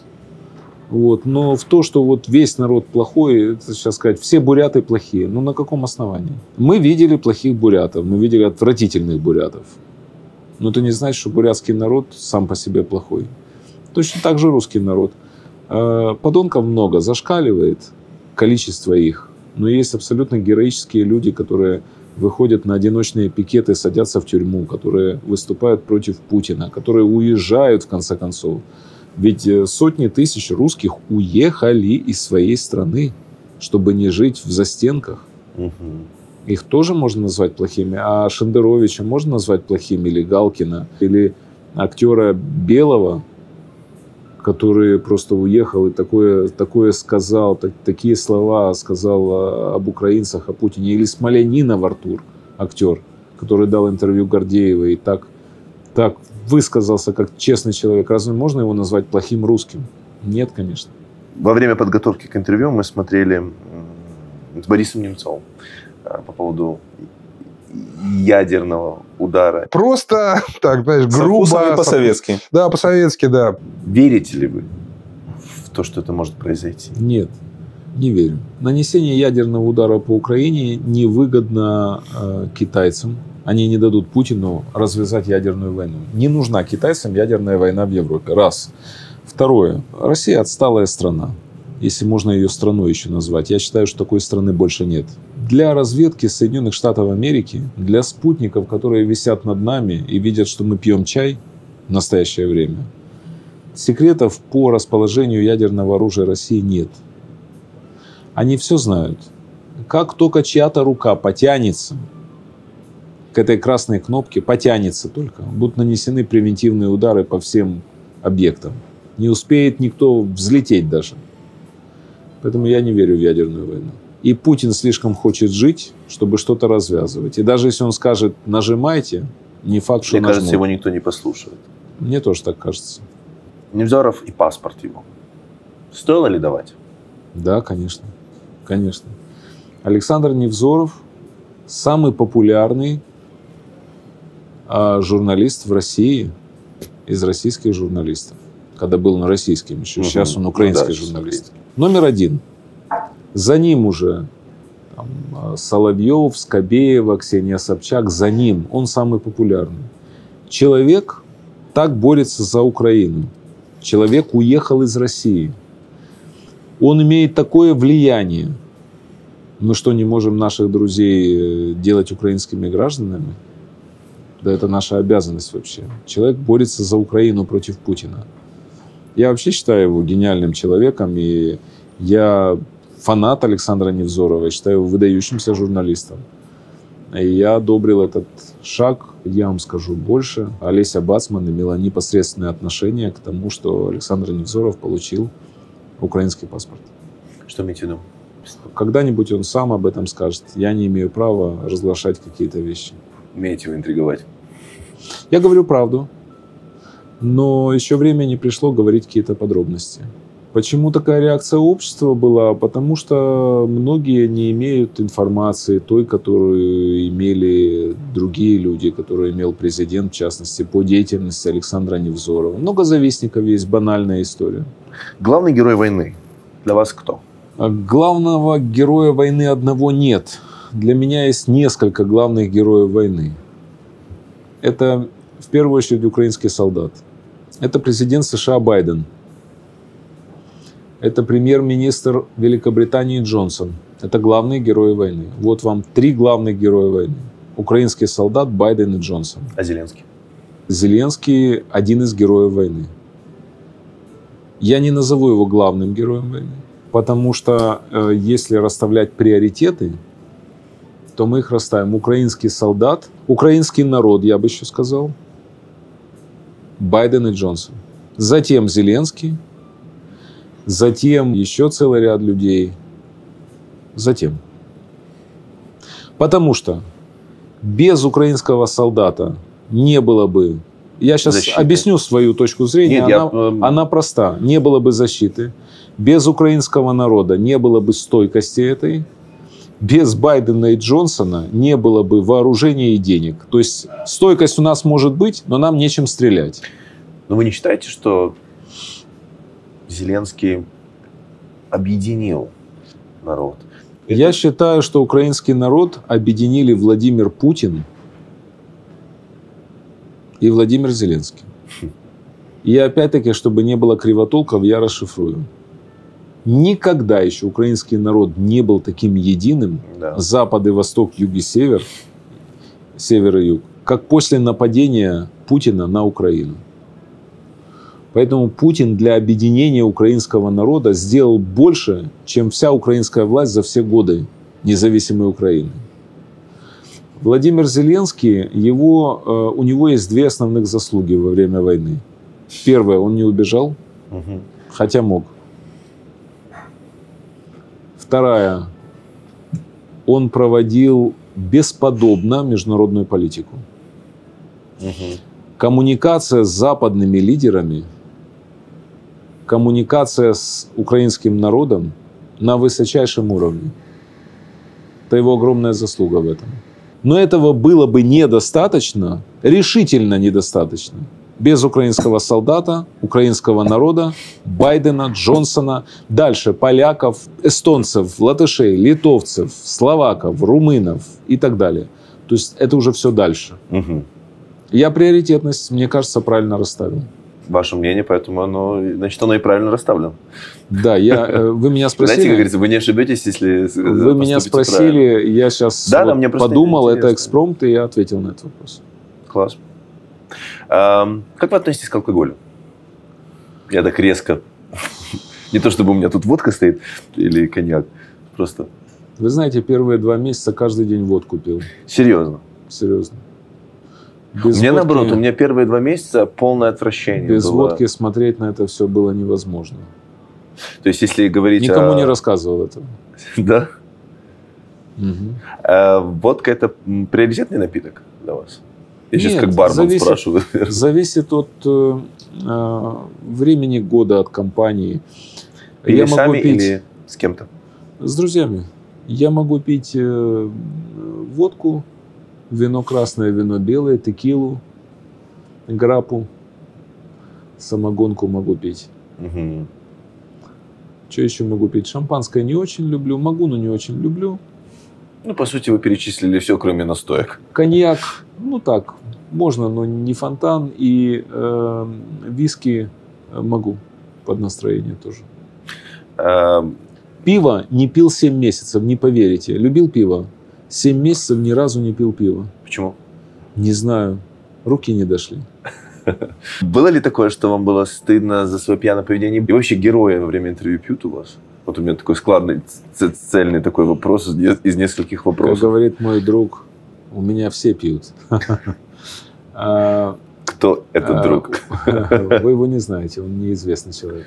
Вот. Но в то, что вот весь народ плохой, это сейчас сказать, все буряты плохие. Ну на каком основании? Мы видели плохих бурятов, мы видели отвратительных бурятов. Но это не значит, что бурятский народ сам по себе плохой. Точно так же русский народ. Подонков много, зашкаливает количество их. Но есть абсолютно героические люди, которые выходят на одиночные пикеты, садятся в тюрьму, которые выступают против Путина, которые уезжают в конце концов. Ведь сотни тысяч русских уехали из своей страны, чтобы не жить в застенках. Угу. Их тоже можно назвать плохими. А Шендеровича можно назвать плохими, или Галкина, или актера Белого, который просто уехал и такое сказал, такие слова сказал об украинцах, о Путине. Или Смолянинов Артур, актер, который дал интервью Гордеевой и так высказался как честный человек. Разве можно его назвать плохим русским? Нет, конечно. Во время подготовки к интервью мы смотрели с Борисом Немцовым по поводу ядерного удара. Просто, так, знаешь, грубо. По-советски. Да, по-советски, да. Верите ли вы в то, что это может произойти? Нет, не верю. Нанесение ядерного удара по Украине невыгодно китайцам. Они не дадут Путину развязать ядерную войну. Не нужна китайцам ядерная война в Европе. Раз. Второе. Россия отсталая страна. Если можно ее страной еще назвать. Я считаю, что такой страны больше нет. Для разведки Соединенных Штатов Америки, для спутников, которые висят над нами и видят, что мы пьем чай в настоящее время, секретов по расположению ядерного оружия России нет. Они все знают. Как только чья-то рука потянется к этой красной кнопке, потянется только, будут нанесены превентивные удары по всем объектам. Не успеет никто взлететь даже. Поэтому я не верю в ядерную войну. И Путин слишком хочет жить, чтобы что-то развязывать. И даже если он скажет «нажимайте», не факт, что Мне нажмут. кажется, его никто не послушает. Мне тоже так кажется. Невзоров и паспорт его. Стоило ли давать? Да, конечно. Конечно. Александр Невзоров самый популярный журналист в России из российских журналистов. Когда был он российским еще. Сейчас он украинский журналист. Номер один. За ним уже Соловьев, Скобеева, Ксения Собчак. За ним. Он самый популярный. Человек так борется за Украину. Человек уехал из России. Он имеет такое влияние Мы что, не можем наших друзей делать украинскими гражданами? Да это наша обязанность вообще. Человек борется за Украину против Путина. Я вообще считаю его гениальным человеком, и я фанат Александра Невзорова, считаю его выдающимся журналистом. И я одобрил этот шаг. Я вам скажу больше. Олеся Бацман имела непосредственное отношение к тому, что Александр Невзоров получил украинский паспорт. Что имеете в виду? Когда-нибудь он сам об этом скажет. Я не имею права разглашать какие-то вещи. Умеете вы интриговать? Я говорю правду, но еще время не пришло говорить какие-то подробности. Почему такая реакция общества была? Потому что многие не имеют информации той, которую имели другие люди, которую имел президент, в частности, по деятельности Александра Невзорова. Много завистников есть, банальная история. Главный герой войны для вас кто? Главного героя войны одного нет. Для меня есть несколько главных героев войны. Это, в первую очередь, украинский солдат. Это президент США Байден. Это премьер-министр Великобритании Джонсон. Это главные герои войны. Вот вам 3 главных героя войны. Украинский солдат, Байден и Джонсон. А Зеленский? Зеленский один из героев войны. Я не назову его главным героем войны, потому что если расставлять приоритеты, то мы их расставим. Украинский солдат, украинский народ, я бы еще сказал, Байден и Джонсон. Затем Зеленский, затем еще целый ряд людей. Затем. Потому что без украинского солдата не было бы... Я сейчас защиты. Объясню свою точку зрения. Нет, она проста. Не было бы защиты. Без украинского народа не было бы стойкости этой. Без Байдена и Джонсона не было бы вооружения и денег. То есть стойкость у нас может быть, но нам нечем стрелять. Но вы не считаете, что Зеленский объединил народ? Я считаю, что украинский народ объединили Владимир Путин и Владимир Зеленский. И опять-таки, чтобы не было кривотолков, я расшифрую. Никогда еще украинский народ не был таким единым, Да. запад и восток, юг и север, север и юг, как после нападения Путина на Украину. Поэтому Путин для объединения украинского народа сделал больше, чем вся украинская власть за все годы независимой Украины. Владимир Зеленский, у него есть 2 основных заслуги во время войны. Первое, он не убежал, хотя мог. Вторая, он проводил бесподобно международную политику. Коммуникация с западными лидерами, коммуникация с украинским народом на высочайшем уровне. Это его огромная заслуга в этом. Но этого было бы недостаточно, решительно недостаточно, без украинского солдата, украинского народа, Байдена, Джонсона, дальше поляков, эстонцев, латышей, литовцев, словаков, румынов и так далее. То есть это уже все дальше. Я приоритетность, мне кажется, правильно расставил. Ваше мнение, поэтому оно и правильно расставлено. Да, вы меня спросили. Знаете, как говорится, вы не ошибетесь, если вы меня спросили, правильно. я сейчас мне подумал, это экспромт, и я ответил на этот вопрос. Класс. Как вы относитесь к алкоголю? Я так резко. Не то, чтобы у меня тут водка стоит или коньяк. Просто. Вы знаете, первые 2 месяца каждый день водку пил. Серьезно? Серьезно. Мне наоборот, у меня первые 2 месяца полное отвращение без было. водки смотреть на это все было невозможно. То есть, если говорить Никому не рассказывал этого. Да? Угу. Водка – это приоритетный напиток для вас? Я сейчас Нет, как бармен спрашиваю. Зависит от времени года, от компании. Или я сами, могу пить или с кем-то? с друзьями. Я могу пить водку, вино красное, вино белое, текилу, грапу, самогонку могу пить. Угу. Что еще могу пить? Шампанское не очень люблю. Могу, но не очень люблю. Ну, по сути, вы перечислили все, кроме настоек. Коньяк, ну так, можно, но не фонтан. И виски могу под настроение тоже. Пиво не пил 7 месяцев, не поверите. Любил пиво. 7 месяцев ни разу не пил пиво. Почему? Не знаю. Руки не дошли. Было ли такое, что вам было стыдно за свое пьяное поведение? И вообще герои во время интервью пьют у вас? Вот у меня такой складный, цельный такой вопрос из нескольких Как вопросов. говорит мой друг, у меня все пьют. Кто этот друг? Вы его не знаете, он неизвестный человек.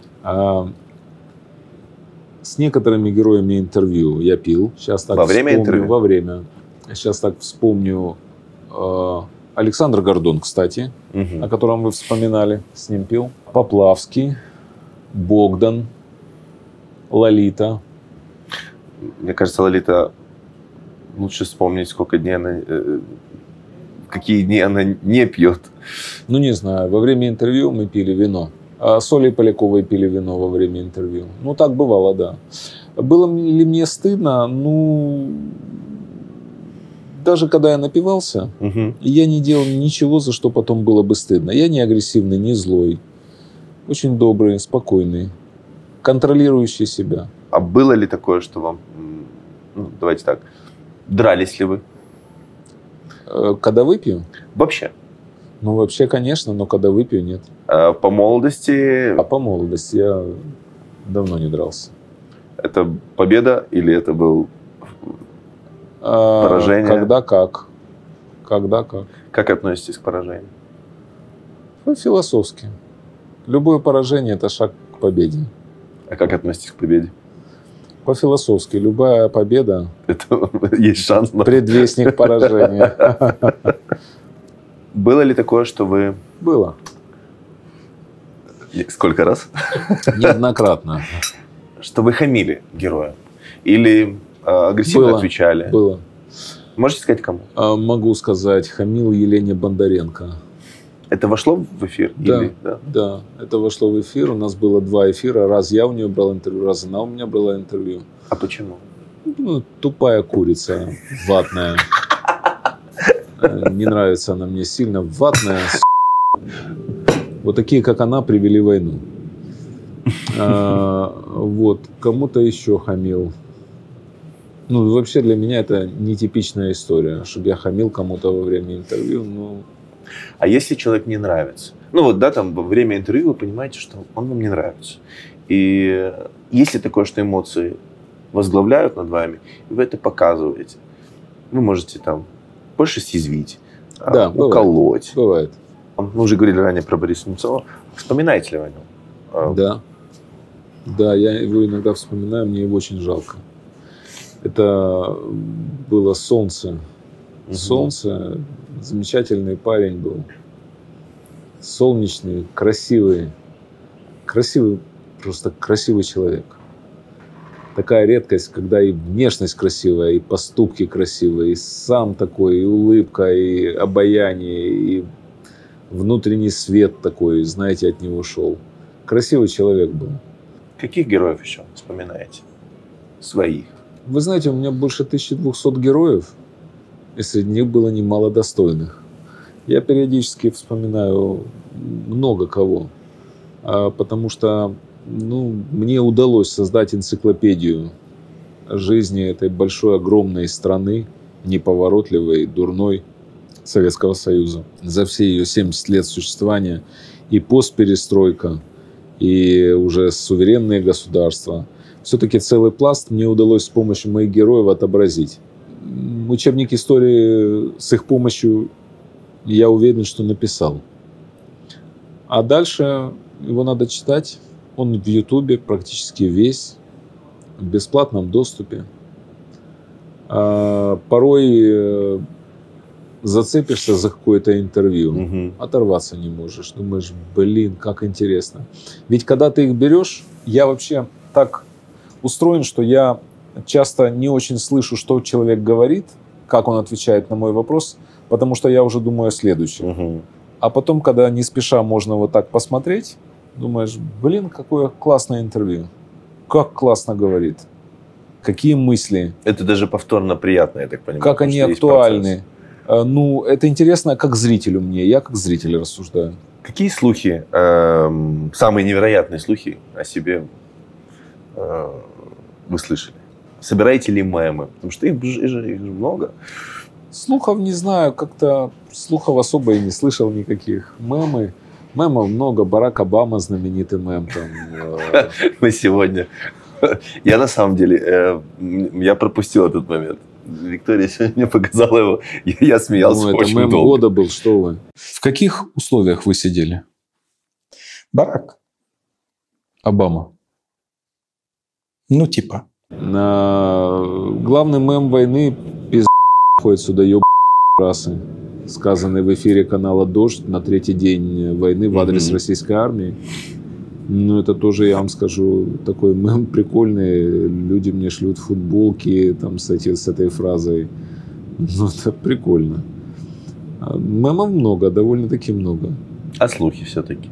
С некоторыми героями интервью я пил. Сейчас так Во время интервью? Во время. Сейчас так вспомню. Александр Гордон, кстати, о котором вы вспоминали, с ним пил. Поплавский, Богдан, Лолита. Мне кажется, Лолита лучше вспомнить, сколько дней она... какие дни она не пьет. Ну, не знаю. Во время интервью мы пили вино. С Олей Поляковой пили вино во время интервью. Ну, так бывало, да. Было ли мне стыдно? Ну, даже когда я напивался, я не делал ничего, за что потом было бы стыдно. Я не агрессивный, не злой. Очень добрый, спокойный. Контролирующий себя. А было ли такое, что вам... Ну, давайте так. Дрались ли вы? Когда выпью? Вообще? Ну, вообще, конечно, но когда выпью, нет. А по молодости... А по молодости я давно не дрался. Это победа или это был поражение? Когда как. Когда как. Как относитесь к поражению? Ну, философски. Любое поражение – это шаг к победе. А как относитесь к победе? По-философски. Любая победа Это есть шанс на... – предвестник поражения. Было ли такое, что вы... Было. Сколько раз? Неоднократно. Что вы хамили героя? Или агрессивно отвечали? Было. Можете сказать, кому? Могу сказать, хамил Елене Бондаренко. Это вошло в эфир? Да, Или... да, это вошло в эфир. У нас было 2 эфира. Раз я у нее брал интервью, раз она у меня брала интервью. А почему? Ну, тупая курица, ватная. Не нравится она мне сильно. Ватная, вот такие, как она, привели войну. Вот. Кому-то еще хамил. Ну, вообще для меня это нетипичная история, чтобы я хамил кому-то во время интервью. Ну... А если человек не нравится? Ну вот, да, там во время интервью вы понимаете, что он вам не нравится. И есть ли такое, что эмоции возглавляют над вами, и вы это показываете? Вы можете там больше съязвить, да, уколоть. Бывает. Мы уже говорили ранее про Бориса Немцова. Вспоминаете ли вы о нем? Да. Да, я его иногда вспоминаю, мне его очень жалко. Это было «Солнце». «Солнце». Замечательный парень был. Солнечный, красивый. Красивый, просто красивый человек. Такая редкость, когда и внешность красивая, и поступки красивые, и сам такой, и улыбка, и обаяние, и внутренний свет такой, знаете, от него шел. Красивый человек был. Каких героев еще вспоминаете? Своих. Вы знаете, у меня больше 1200 героев, и среди них было немало достойных. Я периодически вспоминаю много кого, потому что мне удалось создать энциклопедию жизни этой большой, огромной страны, неповоротливой, дурной Советского Союза. За все ее 70 лет существования и постперестройка, и уже суверенные государства. Все-таки целый пласт мне удалось с помощью моих героев отобразить. Учебник истории с их помощью, я уверен, что написал. А дальше его надо читать. Он в Ютубе практически весь, в бесплатном доступе. Порой зацепишься за какое-то интервью, оторваться не можешь. Думаешь, как интересно. Ведь когда ты их берешь, я вообще так устроен, что я часто не очень слышу, что человек говорит, как он отвечает на мой вопрос, потому что я уже думаю о следующем. А потом, когда не спеша можно вот так посмотреть, думаешь, какое классное интервью. Как классно говорит. Какие мысли. Это даже повторно приятно, я так понимаю. Как они актуальны. Это интересно как зрителю мне. Я как зритель рассуждаю. Какие слухи, самые невероятные слухи о себе вы слышали? Собираете ли мемы? Потому что их же много. Слухов не знаю, как-то слухов особо и не слышал никаких. Мемов много. Барак Обама знаменитый мем. На сегодня. Я на самом деле, я пропустил этот момент. Виктория сегодня показала его, я смеялся очень это мем долго. года был, что вы. В каких условиях вы сидели? Барак. Обама. Ну, типа. Главный мем войны ходит сюда, расы, сказанный в эфире канала «Дождь» на третий день войны в адрес российской армии. Ну, это тоже, я вам скажу, такой мем прикольный. Люди мне шлют футболки там, с этой фразой. Ну, это прикольно. Мемов много, довольно-таки много. А слухи все-таки?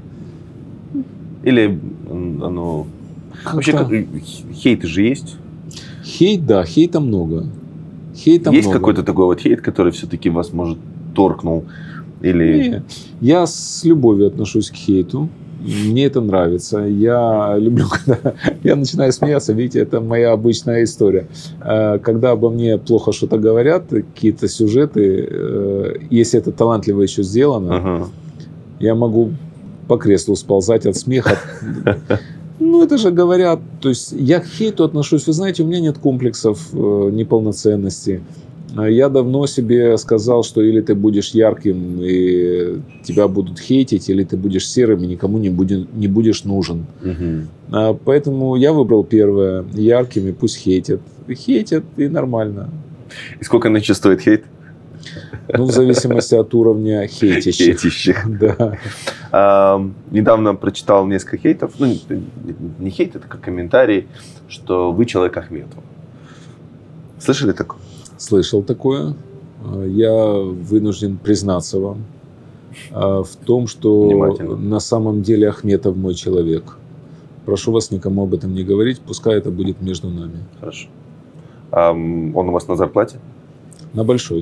Или оно... Вообще, хейты же есть? Хейт, да, хейта много. Есть какой-то такой вот хейт, который все-таки вас, может, торкнул? Или... Не, я с любовью отношусь к хейту. Мне это нравится. Я люблю, когда я начинаю смеяться. Видите, это моя обычная история. Когда обо мне плохо что-то говорят, какие-то сюжеты, если это талантливо еще сделано, я могу по креслу сползать от смеха. Ну, это же говорят. То есть я к хейту отношусь. Вы знаете, у меня нет комплексов неполноценности. Я давно себе сказал, что или ты будешь ярким, и тебя будут хейтить, или ты будешь серым, и никому не будешь нужен. Поэтому я выбрал первое. Ярким, и пусть хейтят. Хейтят, и нормально. И сколько нынче стоит хейт? Ну, в зависимости от уровня хейтящих. Да. Недавно прочитал несколько хейтов. Ну, не хейт, это как комментарий, что вы человек Ахметова. Слышали такое? Слышал такое. Я вынужден признаться вам в том, что на самом деле Ахметов мой человек. Прошу вас никому об этом не говорить, пускай это будет между нами. Хорошо. Он у вас на зарплате? На большой.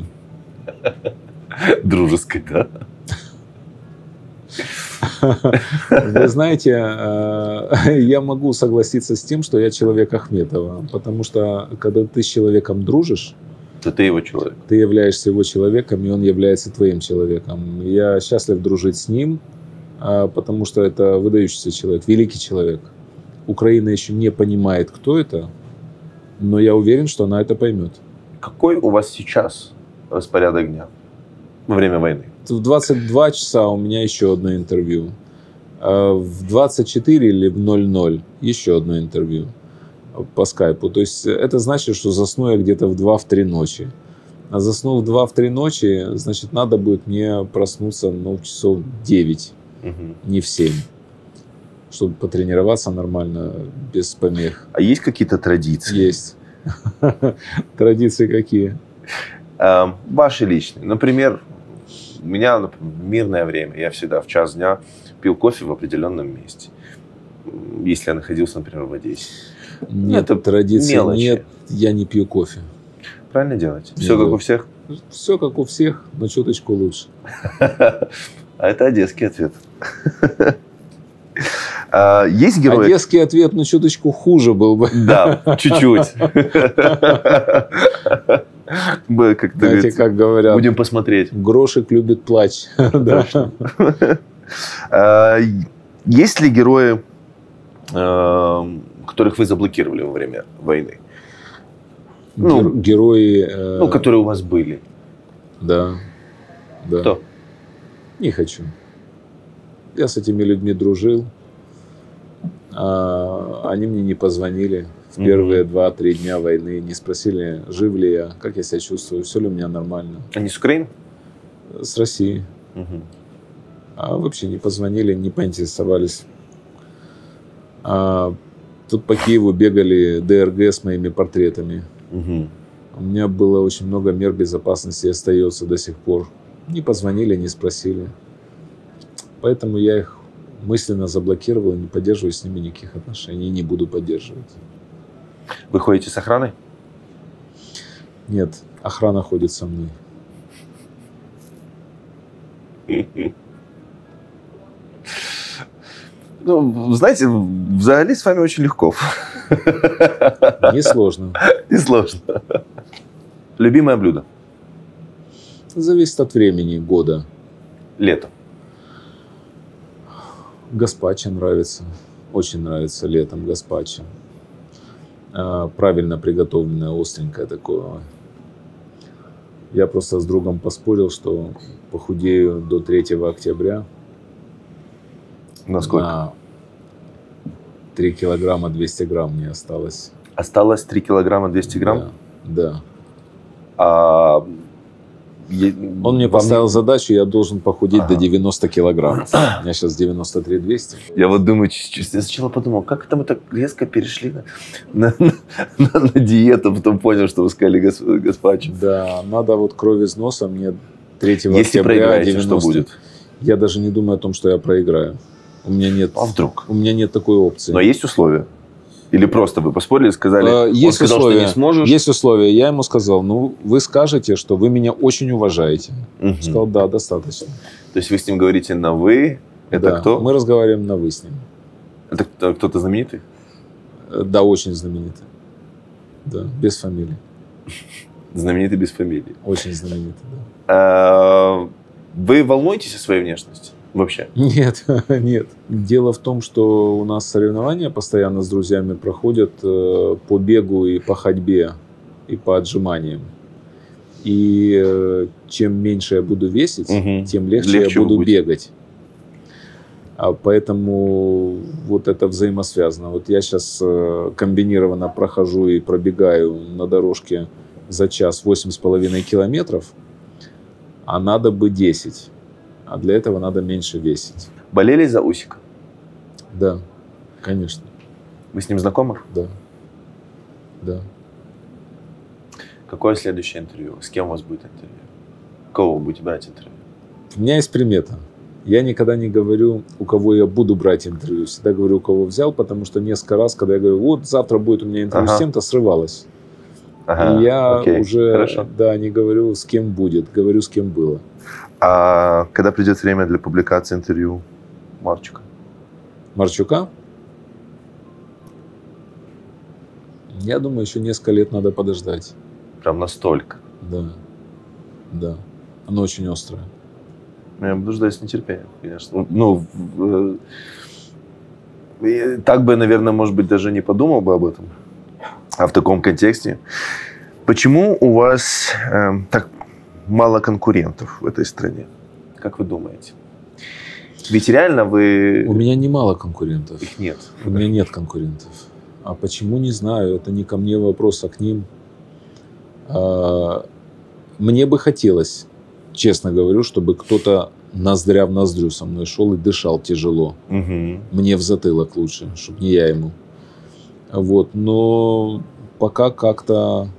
Дружеской, да? Вы знаете, я могу согласиться с тем, что я человек Ахметова, потому что когда ты с человеком дружишь, то ты его человек. Ты являешься его человеком, и он является твоим человеком. Я счастлив дружить с ним, потому что это выдающийся человек, великий человек. Украина еще не понимает, кто это, но я уверен, что она это поймет. Какой у вас сейчас распорядок дня во время войны? В 22 часа у меня еще одно интервью. В 24 или в 00 еще одно интервью по скайпу. То есть это значит, что засну я где-то в 2-3 ночи. А заснув в 2-3 ночи, значит, надо будет мне проснуться часов 9, не в 7. Чтобы потренироваться нормально, без помех. А есть какие-то традиции? Есть. Традиции какие? Ваши личные. Например, у меня в мирное время, я всегда в час дня пил кофе в определенном месте. Если я находился, например, в Одессе. Нет, это традиции мелочи. Нет, я не пью кофе. Правильно делаете? Все как у всех? Все как у всех, но чуточку лучше. А это одесский ответ. Есть герои? Одесский ответ, но чуточку хуже был бы. Да, чуть-чуть. Знаете, как говорят. Будем посмотреть. Грошик любит плач. Есть ли герои, которых вы заблокировали во время войны? Герои... которые у вас были. Да. Кто? Не хочу. Я с этими людьми дружил. Они мне не позвонили в первые 2-3 дня войны. Не спросили, жив ли я, как я себя чувствую, все ли у меня нормально. Они с Украины? С России. А вообще не позвонили, не поинтересовались. Тут по Киеву бегали ДРГ с моими портретами. У меня было очень много мер безопасности и остается до сих пор. Не позвонили, не спросили. Поэтому я их мысленно заблокировал и не поддерживаю с ними никаких отношений и не буду поддерживать. Вы ходите с охраной? Нет, охрана ходит со мной. Знаете, взагалі з вами очень легко. Несложно. Несложно. Любимое блюдо? Зависит от времени года. Лето. Гаспачо нравится. Очень нравится летом гаспачо. Правильно приготовленное, остренькое такое. Я просто с другом поспорил, что похудею до 3 октября. Насколько? На 3 килограмма 200 грамм мне осталось. Осталось 3 килограмма 200 грамм? Да. А, Он мне поставил задачу, я должен похудеть до 90 килограмм. У меня сейчас 93 200. Я вот думаю, я сначала подумал, как это мы так резко перешли на диету, потом понял, что вы сказали гаспачо. Да, надо вот кровь из носа мне 3 Если октября проиграете, 90. что будет? Я даже не думаю о том, что я проиграю. У меня нет, А вдруг? у меня нет такой опции. Но есть условия? Или просто вы поспорили, сказали, Есть он сказал, условия. что не сможешь? Есть условия. Я ему сказал, ну, вы скажете, что вы меня очень уважаете. Мгм. Он сказал, да, достаточно. То есть вы с ним говорите на «вы». Это Да, кто? Мы разговариваем на «вы» с ним. Это кто-то знаменитый? Да, очень знаменитый. Да, без фамилии. Знаменитый без фамилии. Очень знаменитый, да. Вы волнуетесь о своей внешности? Вообще? Нет, нет. Дело в том, что у нас соревнования постоянно с друзьями проходят по бегу и по ходьбе, и по отжиманиям. И чем меньше я буду весить, тем легче я буду бегать. Поэтому вот это взаимосвязано. Вот я сейчас комбинированно прохожу и пробегаю на дорожке за час 8,5 километров, а надо бы 10. А для этого надо меньше весить. Болели за Усика? Да, конечно. Вы с ним знакомы? Да. Да. Какое следующее интервью? С кем у вас будет интервью? Кого вы будете брать интервью? У меня есть примета. Я никогда не говорю, у кого я буду брать интервью. Всегда говорю, у кого взял, потому что несколько раз, когда я говорю, вот завтра будет у меня интервью с тем-то, срывалось. Ага, И я окей, уже хорошо. не говорю, с кем будет, говорю, с кем было. А когда придет время для публикации интервью Марчука? Марчука? Я думаю, еще несколько лет надо подождать. Прям настолько. Да. Да. Оно очень острое. Я буду ждать с нетерпением, конечно. Ну, так бы, наверное, может быть, даже не подумал бы об этом. А в таком контексте. Почему у вас так мало конкурентов в этой стране? Как вы думаете? Ведь реально вы... У меня немало конкурентов. Их нет. У меня нет конкурентов. А почему, не знаю. Это не ко мне вопрос, а к ним. Мне бы хотелось, честно говорю, чтобы кто-то ноздря в ноздрю со мной шел и дышал тяжело. Угу. Мне в затылок лучше, чтобы не я ему. Вот. Но пока как-то...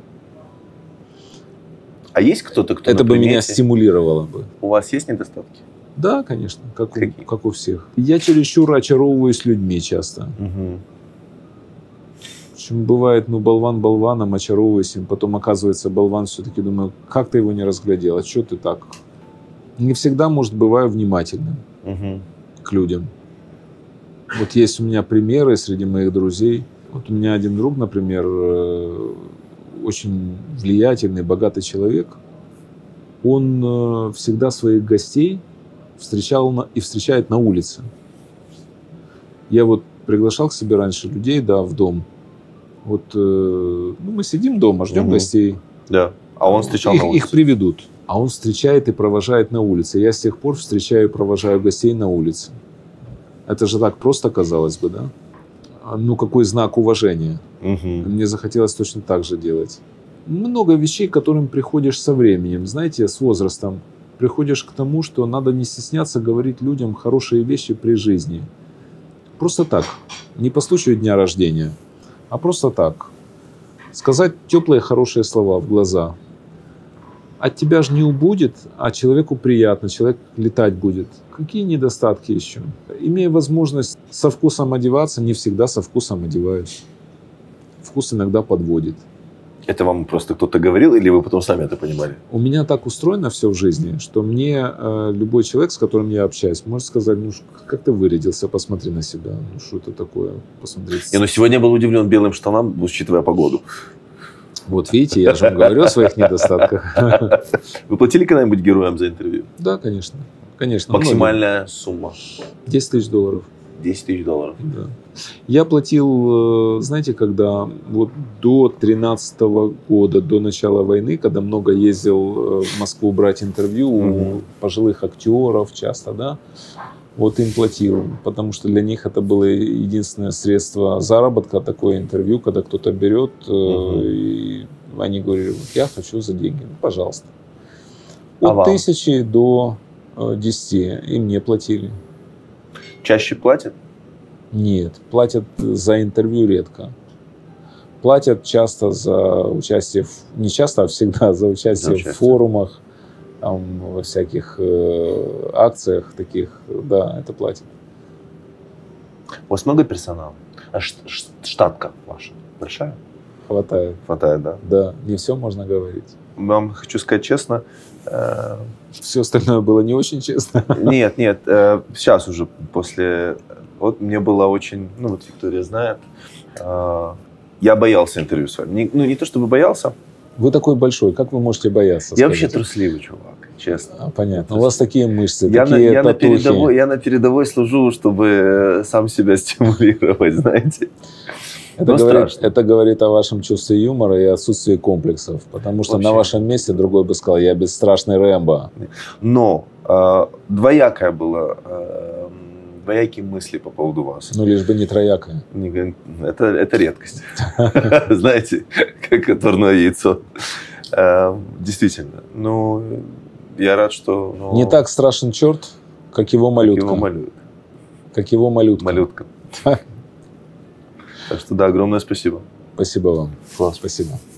А есть кто-то, кто Это на бы меня примете? стимулировало бы. У вас есть недостатки? Да, конечно, как Какие? как у всех. Я чересчур очаровываюсь людьми часто. Угу. Причем бывает, болван болваном, очаровываюсь им. Потом оказывается, болван все-таки, думаю, как ты его не разглядел? А что ты так? Не всегда, может, бываю внимательным Угу. к людям. Вот есть у меня примеры среди моих друзей. Вот у меня один друг, например, очень влиятельный, богатый человек. Он всегда своих гостей встречал и встречает на улице. Я вот приглашал к себе раньше людей, да, в дом. Вот мы сидим дома, ждем гостей. Да. А он встречал на улице? Их приведут. А он встречает и провожает на улице. Я с тех пор встречаю и провожаю гостей на улице. Это же так просто, казалось бы, да? Ну, какой знак уважения. Угу. Мне захотелось точно так же делать. Много вещей, к которым приходишь со временем. Знаете, с возрастом приходишь к тому, что надо не стесняться говорить людям хорошие вещи при жизни. Просто так. Не по случаю дня рождения, а просто так. Сказать теплые, хорошие слова в глаза. От тебя же не убудет, а человеку приятно, человек летать будет. Какие недостатки еще? Имея возможность со вкусом одеваться, не всегда со вкусом одеваюсь. Вкус иногда подводит. Это вам просто кто-то говорил, или вы потом сами это понимали? У меня так устроено все в жизни, что мне любой человек, с которым я общаюсь, может сказать, ну как ты вырядился, посмотри на себя, ну что это такое, посмотри. Но сегодня я был удивлен белым штанам, учитывая погоду. Вот видите, я же вам говорю о своих недостатках. Вы платили когда-нибудь героям за интервью? Да, конечно. Конечно. Максимальная сумма? $10 тысяч. 10 тысяч долларов. Да. Я платил, знаете, когда вот до 2013 года, до начала войны, когда много ездил в Москву брать интервью у пожилых актеров часто, да, вот им платил, потому что для них это было единственное средство заработка, такое интервью, когда кто-то берет, и они говорили, вот я хочу за деньги, ну, пожалуйста. От 1000 до 10 и мне платили. Чаще платят? Нет, платят за интервью редко. Платят часто за участие, не часто, а всегда за участие в форумах, там, во всяких акциях таких, да, это платят. У вас много персонала? А штатка ваша большая? Хватает. Хватает, да? Да, не все можно говорить. Вам хочу сказать честно. Все остальное было не очень честно. Нет, сейчас уже после... Вот мне было очень... Ну, вот Виктория знает. Я боялся интервью с вами. Не то чтобы боялся. Вы такой большой, как вы можете бояться? Я вообще трусливый чувак, честно. Понятно. У вас такие мышцы, я такие татухи. Я на передовой служу, чтобы сам себя стимулировать, знаете. Это говорит о вашем чувстве юмора и отсутствии комплексов. Потому что вообще на вашем месте другой бы сказал, я бесстрашный Рэмбо. Но двоякое было... Двоякие мысли по поводу вас. Ну, лишь бы не троякое. Это редкость. Знаете, как отварное яйцо. Действительно. Ну, я рад, что... Не так страшен черт, как его малютка. Как его малютка. Малютка. Так что да, огромное спасибо. Спасибо вам. Класс. Спасибо.